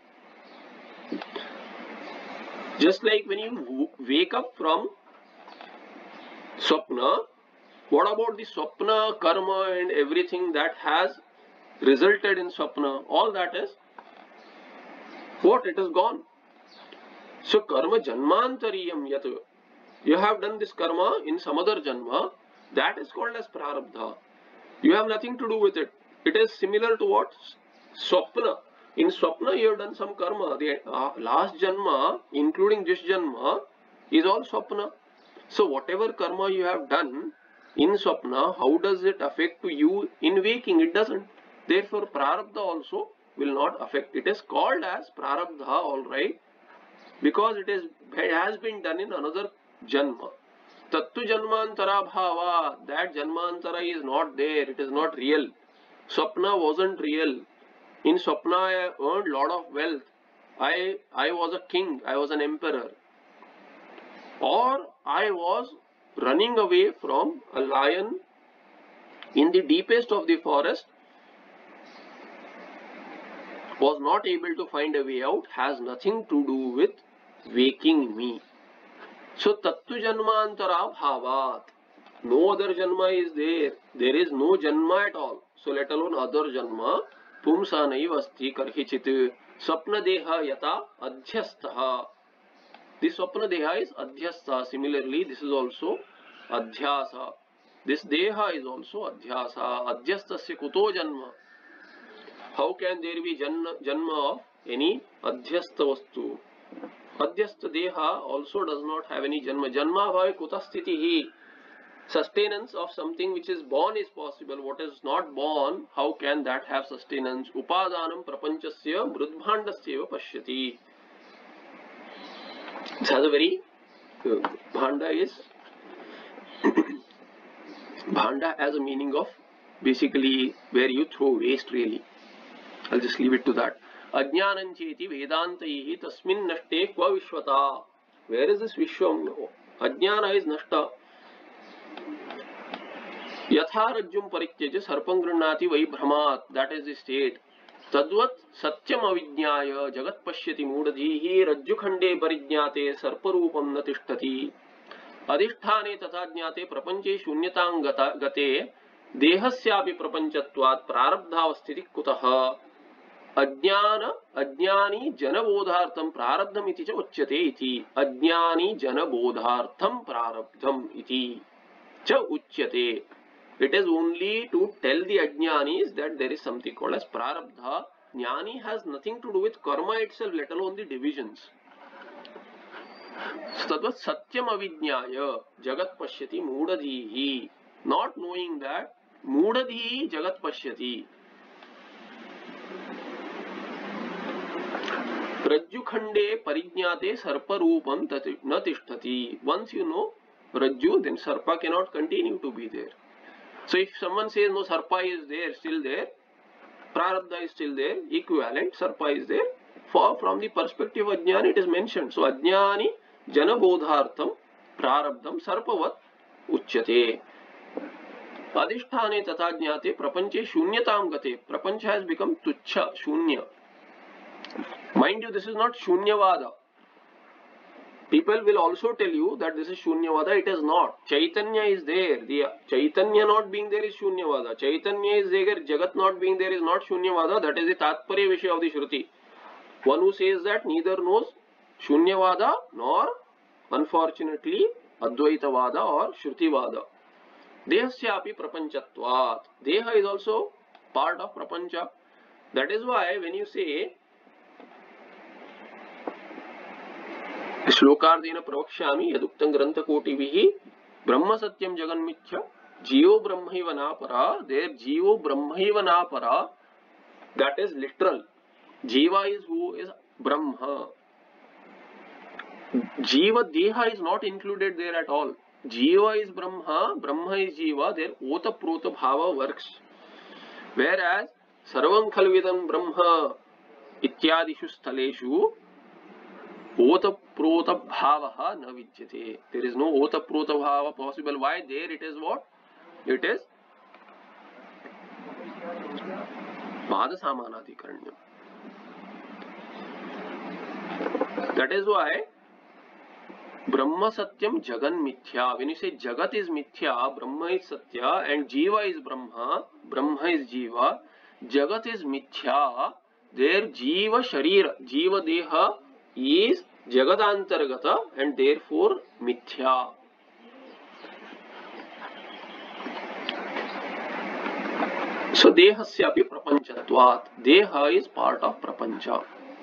Just like when you wake up from swapna, what about the swapna, karma and everything that has resulted in swapna? All that is what? It is gone. So karma janmantariyam yat. You have done this karma in some other janma. That is called as prarabdha. You have nothing to do with it. It is similar to what? Swapna. In Swapna, you have done some karma. The uh, last Janma, including this Janma, is all Swapna. So, whatever karma you have done in Swapna, how does it affect to you in waking? It doesn't. Therefore, Prarabdha also will not affect. It is called as Prarabdha, alright, because it is it has been done in another Janma. Tattu Janmantara Bhava, that Janmantara is not there. It is not real. Swapna wasn't real. In Swapna, I earned lot of wealth. I, I was a king. I was an emperor. Or I was running away from a lion in the deepest of the forest. Was not able to find a way out. Has nothing to do with waking me. So, Tattu Janmantara Bhavat. No other Janma is there. There is no Janma at all. So, let alone other Janma. Pumsa naivasti karhichit. Swapna deha yata adhyastaha. This swapna deha is adhyasta. Similarly, this is also adhyasa. This deha is also adhyasa. Adhyastasya kuto janma. How can there be janma, janma of any adhyasta vastu? Adhyasta deha also does not have any janma. Janma bhave kutasthitihi. Sustenance of something which is born is possible. What is not born, how can that have sustenance? Upadanam prapanchasya mrudbhandasya pashyati. This has a very uh, bhanda is bhanda has a meaning of basically where you throw waste really. I'll just leave it to that. Ajnanam cheti vedantaihi tasmin nashte kva vishwata. Where is this vishwam? Ajnana is nashta. Yatha rajjum parityajya sarpam gृह्णाति वैभ्रमात्. That is the state. Tadvat satyam avidnyaya jagat pashyati moodadhihi rajju khande parijñāte sarparūpam na tishtati. Adhishthāne tatha jñāte prapanche shunyataṁ gate dehasyapi prapanchatvat prarabdhavasthiti kutah. Ajnana ajnani janabodhartham prarabdham iti cha uchyate iti. Ajnani janabodhartham prarabdham iti cha uchyate. It is only to tell the ajnanis that there is something called as prarabdha. Jnani has nothing to do with karma itself, let alone the divisions. Tadvat satyam avidnyaya jagat pashyati moodadhihi. Not knowing that moodadhihi jagat pashyati. Rajju khande parijñate sarpa roopam na tishtati. Once you know Rajju, then Sarpa cannot continue to be there. So if someone says no, Sarpa is there, still there, Prarabdha is still there, equivalent, Sarpa is there. For from the perspective of Ajnani, it is mentioned. So Ajnani janabodhartham Prarabdham Sarpavat uchyate. Adhisthane tata jnate prapanche shunyatam gate. Prapancha has become tuchha, shunya. Mind you, this is not Shunyavada. People will also tell you that this is Shunyavada. It is not. Chaitanya is there. The Chaitanya not being there is Shunyavada. Chaitanya is there. Jagat not being there is not Shunyavada. That is the Tatparya Vishaya of the Shruti. One who says that neither knows Shunyavada nor, unfortunately, Advaitavada or Shrutivada. Dehasyapi prapanchatvat. Deha is also part of prapancha. That is why when you say श्लोकार्धेन प्रवक्ष्यामि यदुक्तं ग्रंथकोटिभिः ब्रह्म सत्यं जगन्मिथ्या जीवो ब्रह्मैव नापरा. There जीवो ब्रह्मैव नापरा, that is literal. Jiva is who is Brahma. Jiva Deha is not included there at all. Jiva is Brahma, Brahma is Jiva. There Ota Prota Bhava works. Whereas Sarvam Khalvidam Brahma Ityadishu Sthaleshu Ota Prota Bhavaha na vidyate. There is no Ota Prota Bhava possible. Why? There it is what? It is Pada Samanadhikaranyam. That is why Brahma Satyam Jagan Mithya. When you say Jagat is Mithya, Brahma is Satya and Jiva is Brahma, Brahma is Jiva, Jagat is Mithya, there Jiva Sharira, Jiva Deha is Jagadantargata and therefore Mithya. So Dehasyapi Prapanchatvat. Deha is part of Prapancha.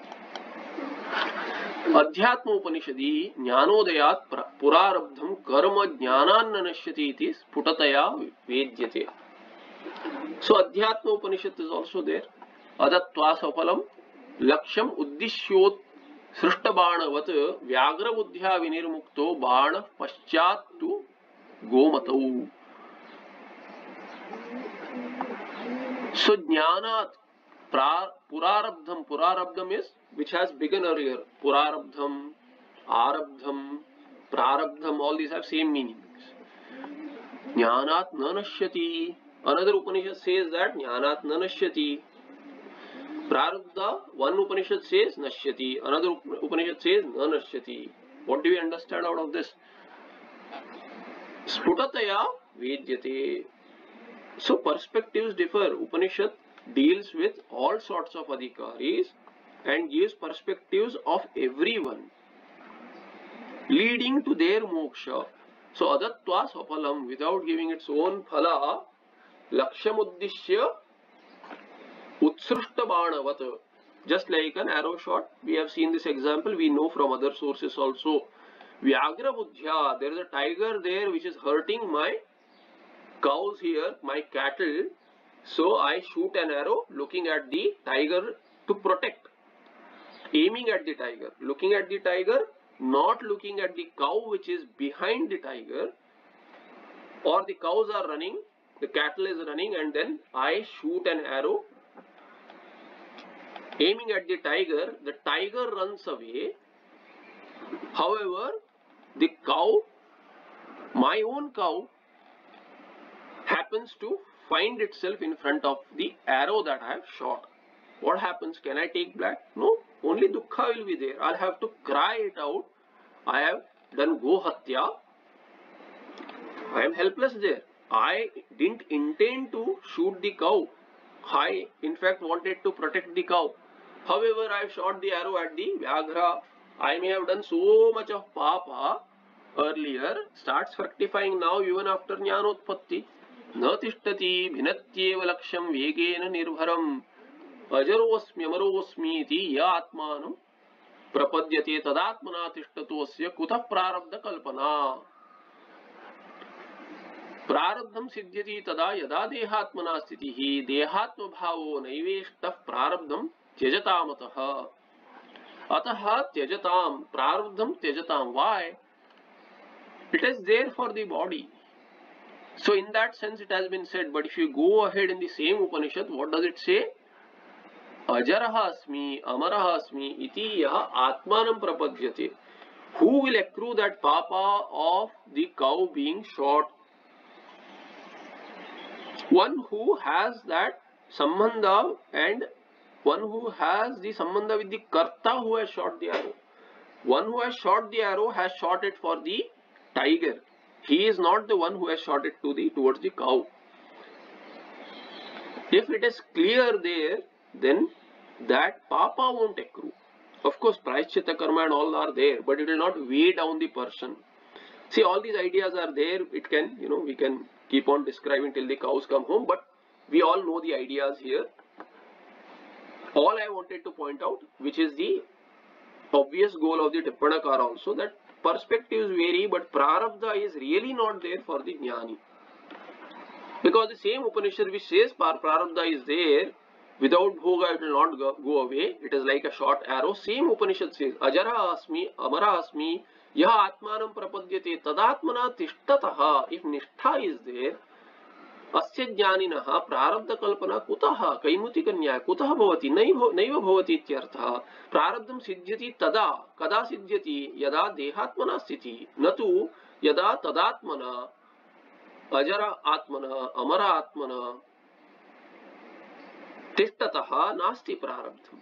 Adhyatmopanishadi Jnanodayat Purarabdham Karma Jnananna Nashyati iti Sputataya Vedyate. So Adhyatmopanishad is also there. Adatva Sapalam Laksham Uddishyot Srishta Banavat Vyagra Buddhya Vinirmukto Bana Paschatu Gomatau. So Jnanat Purarabdham, Purarabdham is which has begun earlier. Purarabdham, Arabdham, Prarabdham, all these have same meanings. Jnanat nanashyati. Another Upanishad says that Jnanat nanashyati. Prarabdha, one Upanishad says nashyati. Another Upanishad says nanashyati. What do we understand out of this? Sputataya vedyate. So perspectives differ. Upanishad deals with all sorts of adhikaris and gives perspectives of everyone leading to their moksha. So adatva sapalam, without giving its own phala, lakshamuddishya utsrishta banavat. Just like an arrow shot, we have seen this example, we know from other sources also. Vyagra buddhya, there is a tiger there which is hurting my cows here, my cattle. So I shoot an arrow looking at the tiger to protect, aiming at the tiger, looking at the tiger, not looking at the cow which is behind the tiger, or the cows are running, the cattle is running, and then I shoot an arrow aiming at the tiger. The tiger runs away. However, the cow, my own cow, happens to find itself in front of the arrow that I have shot. What happens? Can I take black? No. Only dukkha will be there. I'll have to cry it out. I have done gohatya. I am helpless there. I didn't intend to shoot the cow. I, in fact, wanted to protect the cow. However, I shot the arrow at the Vyagra. I may have done so much of papa earlier. Starts fructifying now even after Jnanotpatti. Na tishtati bhinatyeva laksham vegena nirbharam ajarosmi amarosmi iti ya atmanam prapadyate tadatmana tishtatosya kutah prarabdha kalpana. Prarabdham siddhyati tada yada dehatmana sthitihi dehatma bhavo naiveshtah prarabdham tyajatamataha. Ataha tyajatam, prarabdham tyajatam. Why? It is there for the body. So in that sense it has been said, but if you go ahead in the same Upanishad, what does it say? Ajaraha asmi, amaraha asmi, iti yaha atmanam prapadyate. Who will accrue that papa of the cow being shot? One who has that sambandha, and one who has the sambandha with the karta who has shot the arrow. One who has shot the arrow has shot it for the tiger. He is not the one who has shot it to the towards the cow. If it is clear there, then that papa won't accrue. Of course, prayaschitta karma and all are there, but it will not weigh down the person. See, all these ideas are there. It can, you know, we can keep on describing till the cows come home, but we all know the ideas here. All I wanted to point out, which is the obvious goal of the Tippanakara also, that perspectives vary, but prarabdha is really not there for the jnani. Because the same Upanishad which says prarabdha is there, without bhoga it will not go, go away. It is like a short arrow. Same Upanishad says, ajara asmi, amara asmi, yaha atmanam prapadyate tadatmana tishtataha. If nishtha is there, asya jnaninaha prarabdha kalpana kutaha, kaimuti kanya kutaha bhavati, naiva bhavati ityartha. Prarabdham siddhyati tada, kada siddhyati, yada dehatmana sthiti, natu yada tadatmana, ajara atmana, amara atmana, tishtataha nasti prarabdham.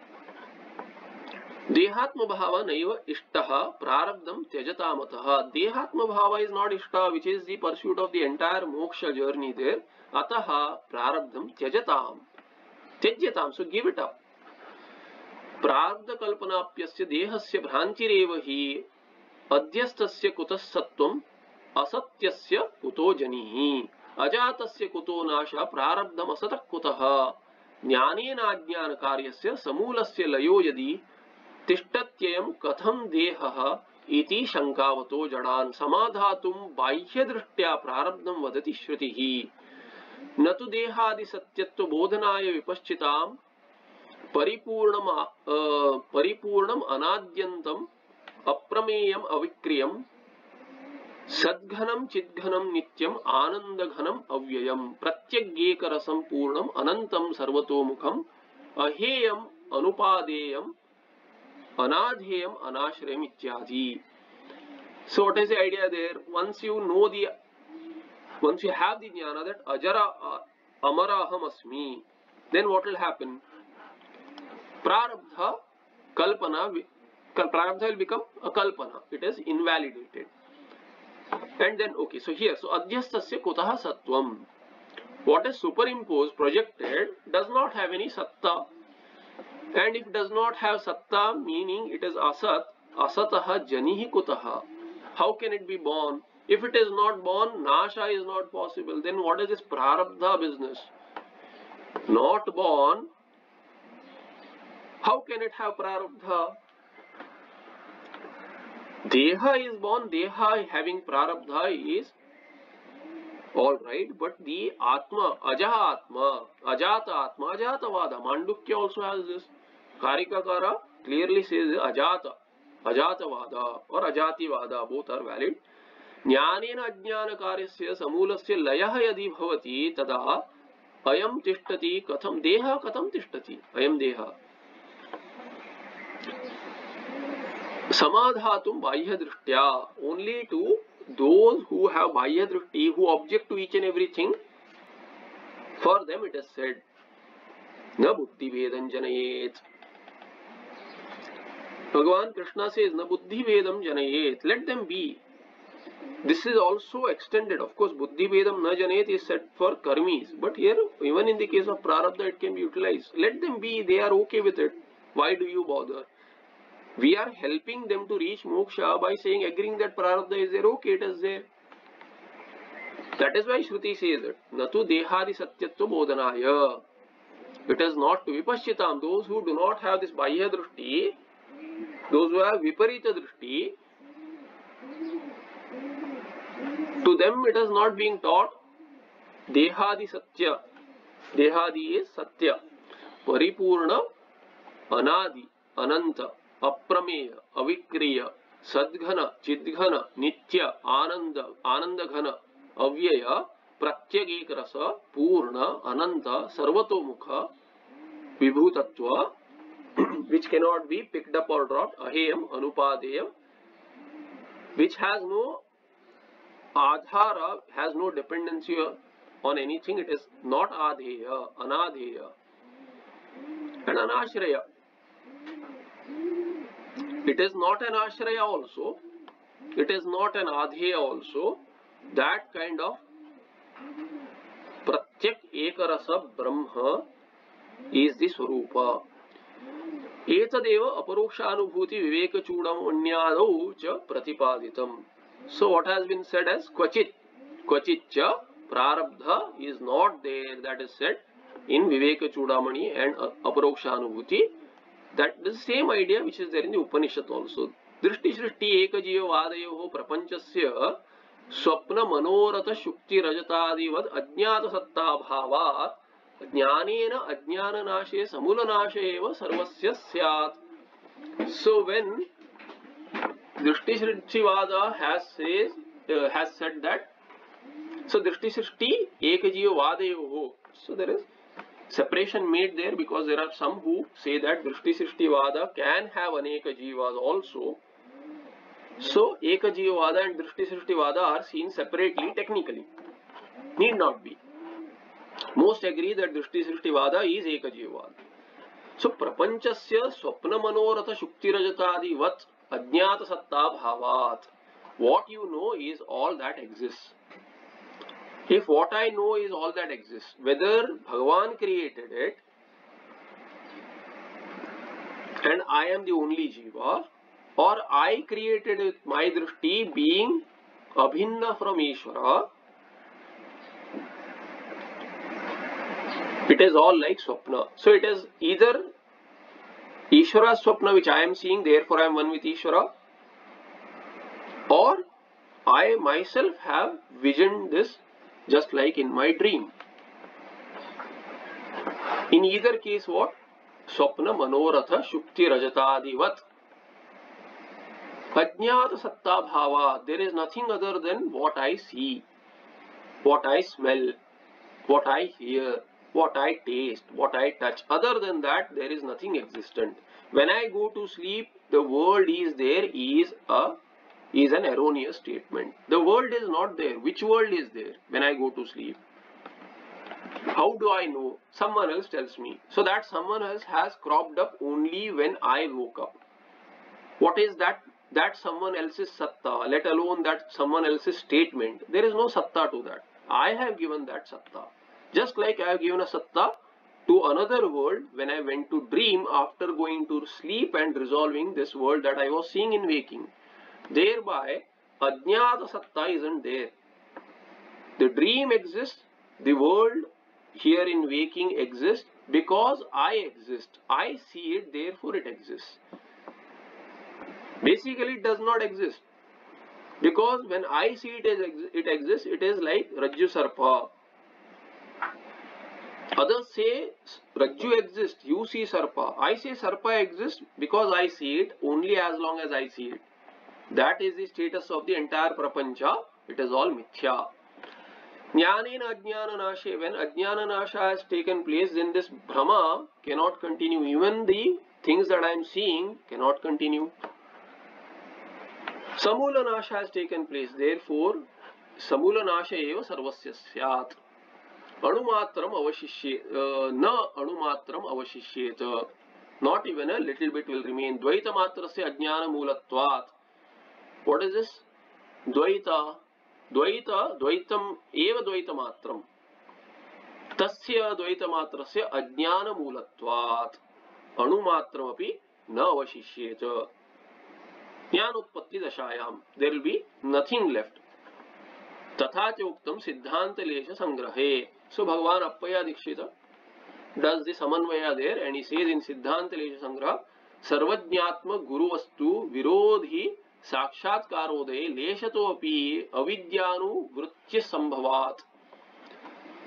Dehatma bhava naiva ishtaha prarabdham tyajatamataha. Dehatma bhava is not ishta, which is the pursuit of the entire moksha journey there. Ataha prarabdham tyajatam. Tyajatam, so give it up. Prarabdha kalpanapyasya dehasya bhrantireva hi adyastasya kutas sattvam asatyasya kuto janihi ajatasya kuto nasha prarabdham asatak kutaha jnanena ajnana karyasya samulasya layo yadi तिष्ठत्ययं कथं देहः इति शंकावतो जडान् समाधातुं बाह्यदृष्ट्या प्रारब्धं वदति श्रुतिः न तु देहादि सत्यत्व बोधनाय विपश्चितां परिपूर्णम परिपूर्णम अनाद्यन्तम अप्रमेयम अविक्रियम सद्घनम चिद्घनम नित्यम आनंदघनम अव्ययम प्रत्यग्गेकरसं पूर्णम अनंतम सर्वतोमुखम अहेयम अनुपादेयम anadheyam anashrayam ityadi. So what is the idea there? Once you know the, once you have the jnana that ajara amara aham asmi, then what will happen? Prarabdha kalpana, prarabdha will become a kalpana. It is invalidated. And then, okay, so here, so adhyastasya kutaha sattvam. What is superimposed, projected, does not have any satta. And if it does not have satta, meaning it is asat, asataha janihi kutaha. How can it be born? If it is not born, nasha is not possible. Then what is this prarabdha business? Not born, how can it have prarabdha? Deha is born, deha having prarabdha is alright, but the atma, ajaha atma, ajata atma, ajata vada. Mandukya also has this. Karikakara clearly says ajata, ajata vada or ajati vada, both are valid. Jnanena ajnana karyasya samulasya layah yadi bhavati tada ayam tishtati katham deha katham tishtati ayam deha. Samadhatum bahya drishtya, only to those who have bahya drishti, who object to each and everything, for them it is said, na buddhi vedam janayet. Bhagavan Krishna says, na buddhi vedam janayet, let them be. This is also extended. Of course, buddhi vedam na janayet is said for karmis, but here, even in the case of prarabdha, it can be utilized. Let them be, they are okay with it. Why do you bother? We are helping them to reach moksha by saying, agreeing that prarabdha is there, okay, it is there. That is why Shruti says it. Natu dehadi satyatva bodhanaya. It is not to vipashchitam. Those who do not have this bahya drishti, those who have viparita drishti, to them it is not being taught dehadi satya. Dehadi is satya. Paripurna, anadi, ananta, अप्रमेय अविक्रिय सद्घन चिद्घन नित्य आनंद आनंद घन अव्यय प्रत्यगेक रस पूर्ण अनंत सर्वतोमुख विभूतत्व which cannot be picked up or dropped, aheyam anupadeyam, which has no adhara, has no dependency on anything. It is not adheya, anadheya, and anashraya. It is not an ashraya also. It is not an adheya also. That kind of pratyak ekarasa brahma is the swarupa. एतदेव अपरोक्षानुभूति विवेक चूड़ामण्यादौ च प्रतिपादितम. So what has been said as क्वचित क्वचित च प्रारब्धा is not there, that is said in Vivek Chudamani and अपरोक्षानुभूति. That is the same idea which is there in the Upanishad also. दृष्टि सृष्टि एक जीव वादयोः प्रपंचस्य स्वप्न मनोरथ शुक्ति रजतादिवद अज्ञात सत्ता भावात् ज्ञानेन अज्ञाननाशे समूलनाशे एव सर्वस्य स्यात्. So when Drishti Shrishtivada has says uh, has said that, so Drishti Shrishti Ekajiva Vadayoho, so there is separation made there because there are some who say that Drishti Shrishtivada can have Aneka Jivas also. So Ekajiva Vada and Drishti Shrishtivada are seen separately technically. Need not be. Most agree that Drishti Shrishtivada is Ekajivavada. So Prapanchasya Swapna Manoratha Shukti Rajatadi Vat Ajnata Satta Bhavat. What you know is all that exists. If what I know is all that exists, whether Bhagavan created it and I am the only Jiva, or I created it, my Drishti being Abhinna from Ishvara, it is all like Swapna. So it is either Ishvara Swapna which I am seeing, therefore I am one with Ishvara, or I myself have visioned this just like in my dream. In either case, what? Swapna Manoratha Shukti Rajatadivat Ajnata Satta Bhava. There is nothing other than what I see, what I smell, what I hear, what I taste, what I touch. Other than that, there is nothing existent. When I go to sleep, the world is there is a is an erroneous statement. The world is not there. Which world is there when I go to sleep? How do I know? Someone else tells me. So that someone else has cropped up only when I woke up. What is that? That someone else's satta, let alone that someone else's statement. There is no satta to that. I have given that satta. Just like I have given a satta to another world when I went to dream after going to sleep and resolving this world that I was seeing in waking. Thereby, Ajnata Satta isn't there. The dream exists, the world here in waking exists because I exist. I see it, therefore it exists. Basically, it does not exist. Because when I see it, it exists, it is like Rajju Sarpa. Others say Rajju exists, you see Sarpa. I say Sarpa exists because I see it only as long as I see it. That is the status of the entire Prapancha. It is all Mithya. Jnanena Ajnana Nashe. When Ajnana Nasha has taken place, then this Brahma cannot continue. Even the things that I am seeing cannot continue. Samula Nasha has taken place. Therefore, Samula Nasha eva sarvasya syat. Anumatram avashishye, na anumatram avashishyeta. Not even a little bit will remain. Dvaita matrasya ajnana moolatvat. What is this? Dvaita. Dvaita, Dvaitam eva Dvaita matram. Tasya Dvaita matrasya ajnana moolatvat. Anumatram api na avashishyeta. Jnanutpatti dashayam. There will be nothing left. Tatha uktam siddhanta lesha sangrahe. So Bhagavan Appaya Dikshita does the samanvaya there and he says in Siddhanta lesha sangraha sarvajñatma guru vastu virodhi sakshatkarodhe leshato api avidyanu vritya sambhavat.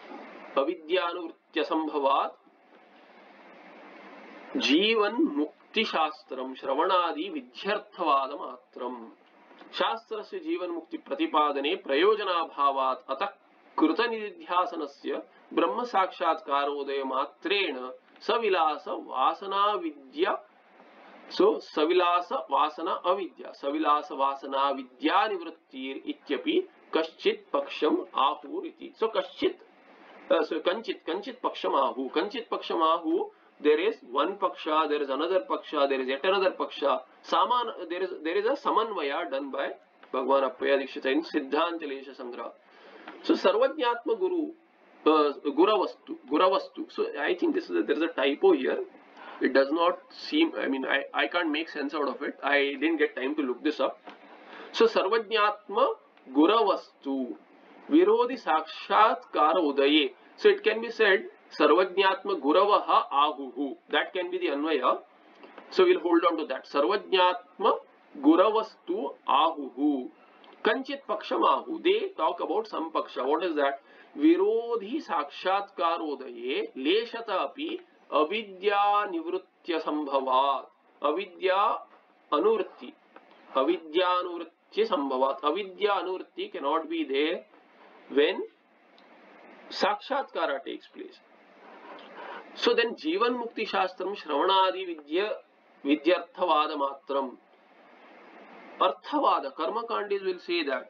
Avidyanu vritya sambhavat Jivan मुक्ति शास्त्रम श्रवणादि विध्यर्थवाद मात्रम। शास्त्रस्य जीवन मुक्ति प्रतिपादने प्रयोजनाभावात् अतः कृत निधिध्यासनस्य ब्रह्म साक्षात्कारोदय मात्रेण सविलास वासना विद्या सो सविलास वासना अविद्या सविलास वासना विद्या निवृत्तिर् इत्यपि कश्चित् पक्षम आहुरिति। सो कश्चित् Uh, so kanchit kanchit pakshamahu kanchit pakshamahu, there is one paksha, there is another paksha, there is yet another paksha. Saman, there is there is a samanvaya done by Bhagwan Appaya Dikshita in Siddhanta Lesha Sangraha. So Sarvajñatma Guru, uh, Guravastu, Guravastu. So I think this is a, there is a typo here. It does not seem, I mean, I, I can't make sense out of it. I didn't get time to look this up. So Sarvajñatma Guravastu. Virodhi Sakshatkara Udaye. So it can be said Sarvajñatma Guravaha Ahuhu. That can be the Anvaya. So we'll hold on to that. Sarvajñatma Guravastu Ahuhu. Kanchit Paksham Ahu. They talk about some Paksha. What is that? Virodhi Sakshatkara Udaye Leshata api Avidya Nivruttya Sambhavat. Avidya Anuvritti. Avidya Anuvritti Sambhavat. Avidya Anuvritti cannot be there when Sakshatkara takes place. So then Jivan Mukti Shastram Shravanadi Vidya Vidyarthavada Matram. Arthavada, Karma Kandis will say that.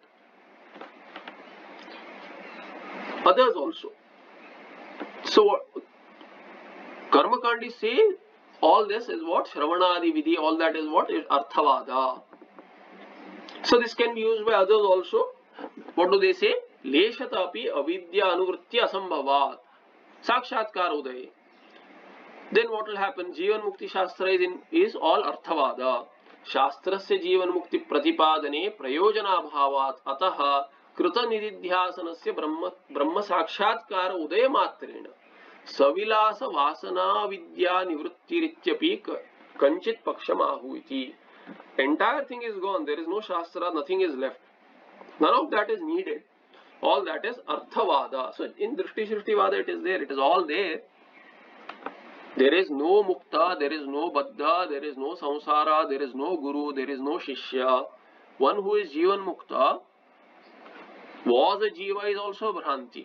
Others also. So Karma Kandis say all this is what? Shravanadi Vidhi, all that is what? Is Arthavada. So this can be used by others also. What do they say? Leshatapi avidya anuvritti asambhavat. Sakshatkar udaye. Then what will happen? Jivan Mukti Shastra is, in, is all Arthavada. Shastrasya Jivan Mukti Pratipadane Prayojana Bhavat Ataha Kruta Nididhyasanasya Brahma, Brahma Sakshatkara Udaya Matrena Savilasa Vasana Vidya Nivrittirityapi Kanchit Pakshamahu iti. Entire thing is gone. There is no Shastra, nothing is left. None of that is needed. All that is Arthavada. So in Drishti Shrishti Vada it is there. It is all there. There is no Mukta, there is no Baddha, there is no Samsara, there is no Guru, there is no Shishya. One who is Jivan Mukta was a Jiva is also Bhranti.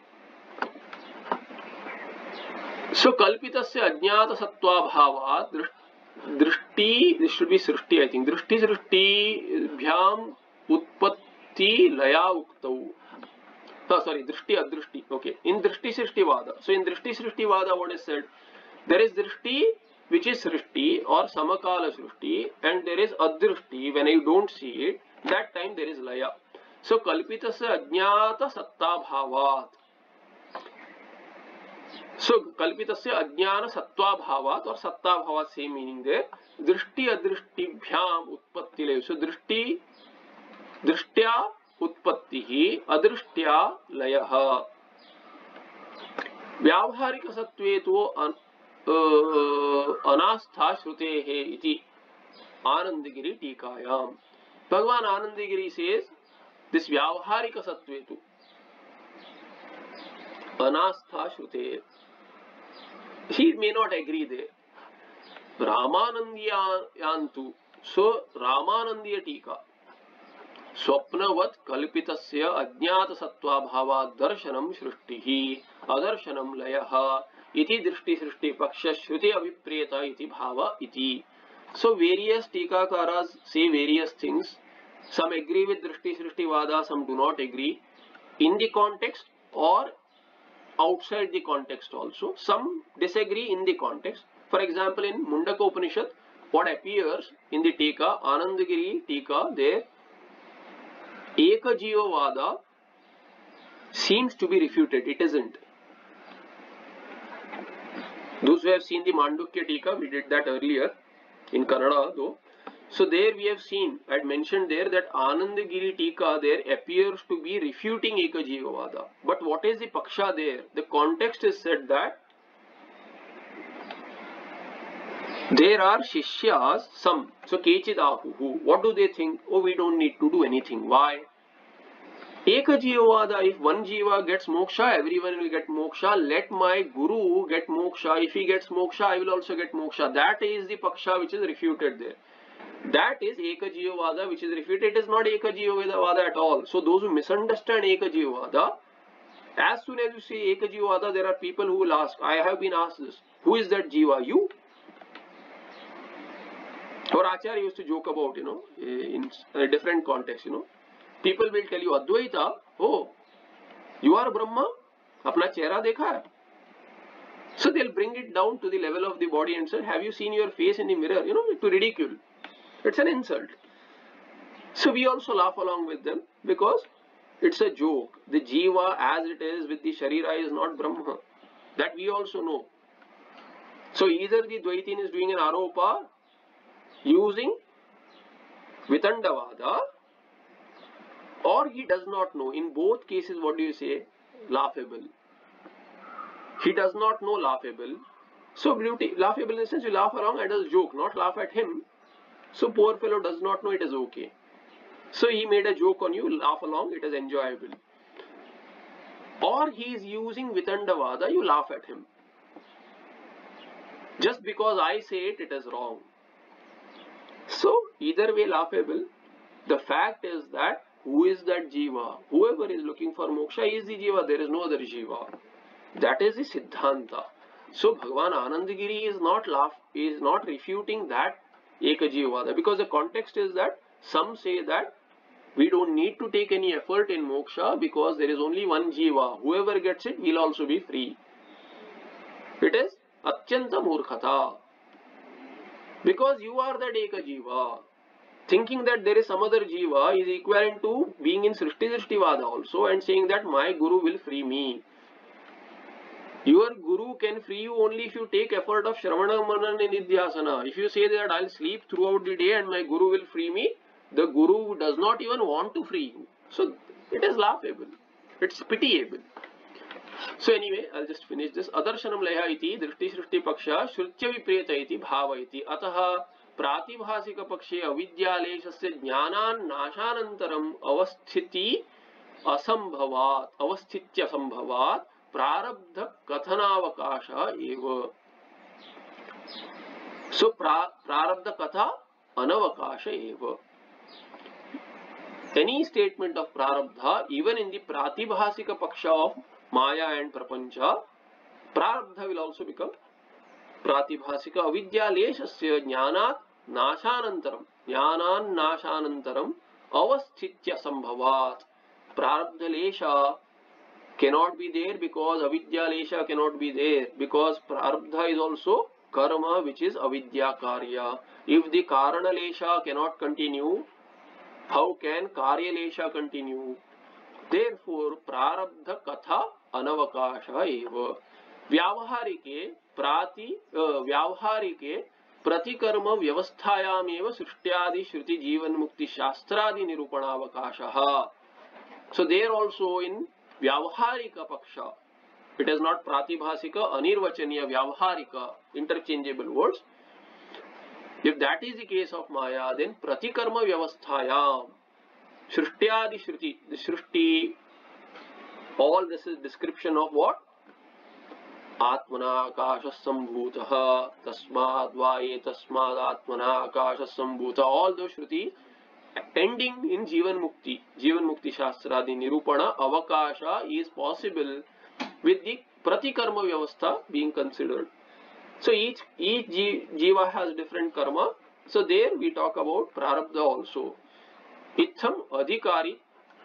So Kalpitasya Ajñata Sattva Bhavat Drishti, this should be Srishti I think. Drishti Srishti Bhyam Utpatti Laya Uktau. Oh, sorry, Drishti Adrishti. Okay. In Drishti Srishti Vada. So in Drishti Srishti Vada what is said? There is Drishti which is Srishti or Samakala Srishti, and there is Adrishti when you don't see it. That time there is Laya. So Kalpitasya Ajñata Satta Bhavat. So Kalpitasya Ajñana Sattva Bhavat or Satta Bhavat, same meaning there. Drishti Adrishti Bhyam Utpatti Laya. So Drishti Drishtya Utpattihi Adrishtya Layaha. Vyavaharika Sattvetu Anastha Shrutehe iti Anandagiri Tikayam. Bhagavan Anandagiri says this Vyavaharika Sattvetu Anastha Shrutehe. He may not agree there. Ramanandiyantu. So Ramanandiya Tika. Swapnavat kalpitasya ajñata sattva bhava darshanam shrishtihi adarshanam layaha iti drishti srishti paksha shruti avipreta iti bhava iti. So various tikakaras say various things. Some agree with drishti srishti vada, some do not agree. In the context or outside the context also. Some disagree in the context. For example, in Mundaka Upanishad, what appears in the Tika, Anandagiri Tika, there Eka Jiva Vada seems to be refuted. It isn't. Those who have seen the Mandukya Tika, we did that earlier in Kannada though. So there we have seen, I had mentioned there that Anandagiri Tika there appears to be refuting Eka Jiva Vada. But what is the Paksha there? The context is said that there are Shishyas, some. So Kechidahuhu. What do they think? Oh, we don't need to do anything. Why? Eka Jivavada, if one Jiva gets moksha, everyone will get moksha. Let my Guru get moksha. If he gets moksha, I will also get moksha. That is the Paksha which is refuted there. That is Eka Jivavada which is refuted. It is not Eka Jivavada at all. So those who misunderstand Eka Jivavada, as soon as you say Eka Jivavada, there are people who will ask, I have been asked this, who is that Jiva? You? Our Acharya used to joke about, you know, in a different context, you know. People will tell you, Advaita, oh, you are Brahma? Apna chehra dekha hai? So they'll bring it down to the level of the body and say, have you seen your face in the mirror? You know, to ridicule. It's an insult. So we also laugh along with them because it's a joke. The Jiva as it is with the Sharira is not Brahma. That we also know. So either the Dvaitin is doing an Aropa using Vitandavada, or he does not know. In both cases, what do you say? Laughable. He does not know laughable. So beauty, laughable in the sense you laugh along and does joke, not laugh at him. So poor fellow does not know it is okay. So he made a joke on you, laugh along, it is enjoyable. Or he is using Vitandavada, you laugh at him. Just because I say it, it is wrong. So either way laughable. The fact is that who is that Jiva? Whoever is looking for moksha is the Jiva. There is no other Jiva. That is the Siddhanta. So Bhagavan Anandagiri is not laugh, is not refuting that Eka Jivavada, because the context is that some say that we don't need to take any effort in moksha because there is only one Jiva. Whoever gets it will also be free. It is Atyanta Murkhata. Because you are that Eka Jiva. Thinking that there is some other Jiva is equivalent to being in Srishti Srishtivada also and saying that my Guru will free me. Your Guru can free you only if you take effort of Shravana Manan and Nidhyasana. If you say that I'll sleep throughout the day and my Guru will free me, the Guru does not even want to free you. So it is laughable. It's pitiable. So anyway, I'll just finish this. Adarshanam laya iti drishti shrishti paksha shrutya vipreta iti bhava iti ataha pratibhasika pakshe avidyaleshasya jnanan nashanantaram avasthiti asambhavat avasthitya sambhavat prarabdha kathanavakasha eva. So pra, prarabdha katha anavakasha eva. Any statement of prarabdha, even in the pratibhasika paksha of Maya and Prapancha, prarabdha will also become pratibhasika avidyaleshasya jnanat nashanantaram jnanan nashanantaram avasthitya sambhavat. Prarabdha lesha cannot be there because avidya lesha cannot be there, because prarabdha is also karma which is avidya karya. If the karana lesha cannot continue, how can karya lesha continue? Therefore prarabdha katha anavakasha eva. Vyavaharike prati uh, vyavaharike प्रतिकर्म व्यवस्थायामेव सृष्ट्यादि श्रुति जीवन मुक्ति शास्त्रादि निरूपणावकाशः. So there also in Vyavaharika Paksha, it is not Pratibhasika, Anirvachaniya, Vyavaharika, interchangeable words. If that is the case of Maya, then Pratikarma Vyavasthayam, Shrishtyadi Shruti, the Shrishti, all this is description of what? Atmana Akasha Sambhutaha, Tasmad Vaye Tasmad Atmana Akasha Sambhuta, all those Shruti ending in Jivan Mukti, Jivan Mukti Shastra, the Nirupana, Avakasha is possible with the Pratikarma Vyavastha being considered. So each, each Jiva has different karma. So there we talk about Prarabdha also. Itham Adhikari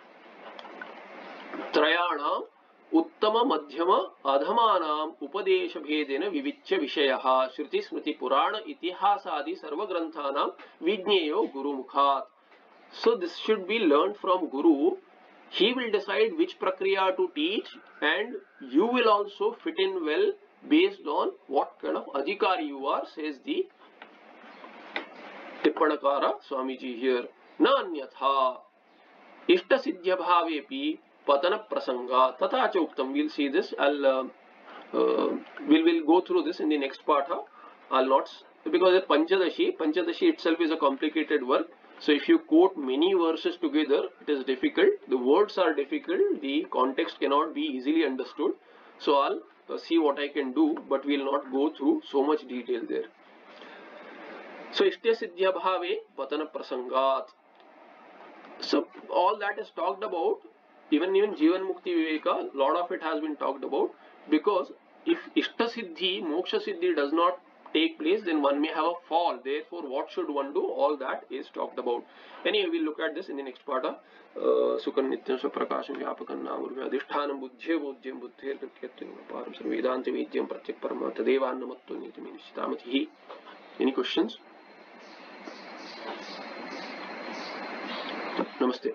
Trayanam Uttama Madhyama Adhamanam Upadesha Bhedena Vivichya Vishayaha Shruti Smriti Purana Itihasadi Sarva Granthanam Vijneyo Guru Mukhat. So this should be learned from Guru. He will decide which prakriya to teach, and you will also fit in well based on what kind of adhikari you are, says the Tippanakara Swamiji here. Na anyatha ishta siddhya bhavepi patana prasanga tata choktam. We'll see this. I'll uh, uh, we'll, we'll go through this in the next part. Huh? I'll not, because Panchadashi, Panchadashi itself is a complicated work. So if you quote many verses together, it is difficult. The words are difficult. The context cannot be easily understood. So I'll uh, see what I can do, but we'll not go through so much detail there. So Ishtya Siddhya Bhave Patana Prasangat. So all that is talked about, even even Jivan Mukti Viveka, lot of it has been talked about, because if Ishta Siddhi, Moksha Siddhi does not take place, then one may have a fall. Therefore, what should one do? All that is talked about. Anyway, we'll look at this in the next part. Sukhan Nityam Saprakasham Vyapakan Namurvya Adhishthanam Buddhya Buddhyam Buddhir Krityam Param Sarvedanti Vidyam Pratyak Parama Tadevannamattu Nitimi Nishtamatihi. Any questions? Namaste.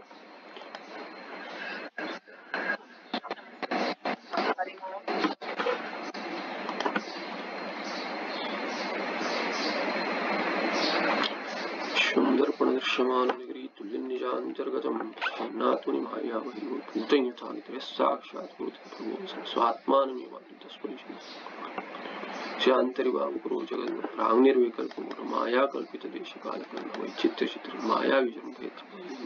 दर्पणदृश्यमान निगृहीत तुल्यं निजान्तर्गतं नातुनि मायावहि भूतं यथा नित्यः साक्षात् भूतं स्वात्मानमेवान्तस्परिशं शान्तरिवाङ्कुरो जगन्नाथ राङ्निर्विकल्पं माया कल्पितदेशकालकं वैचित्र्यचित्रं माया विजृम्भयति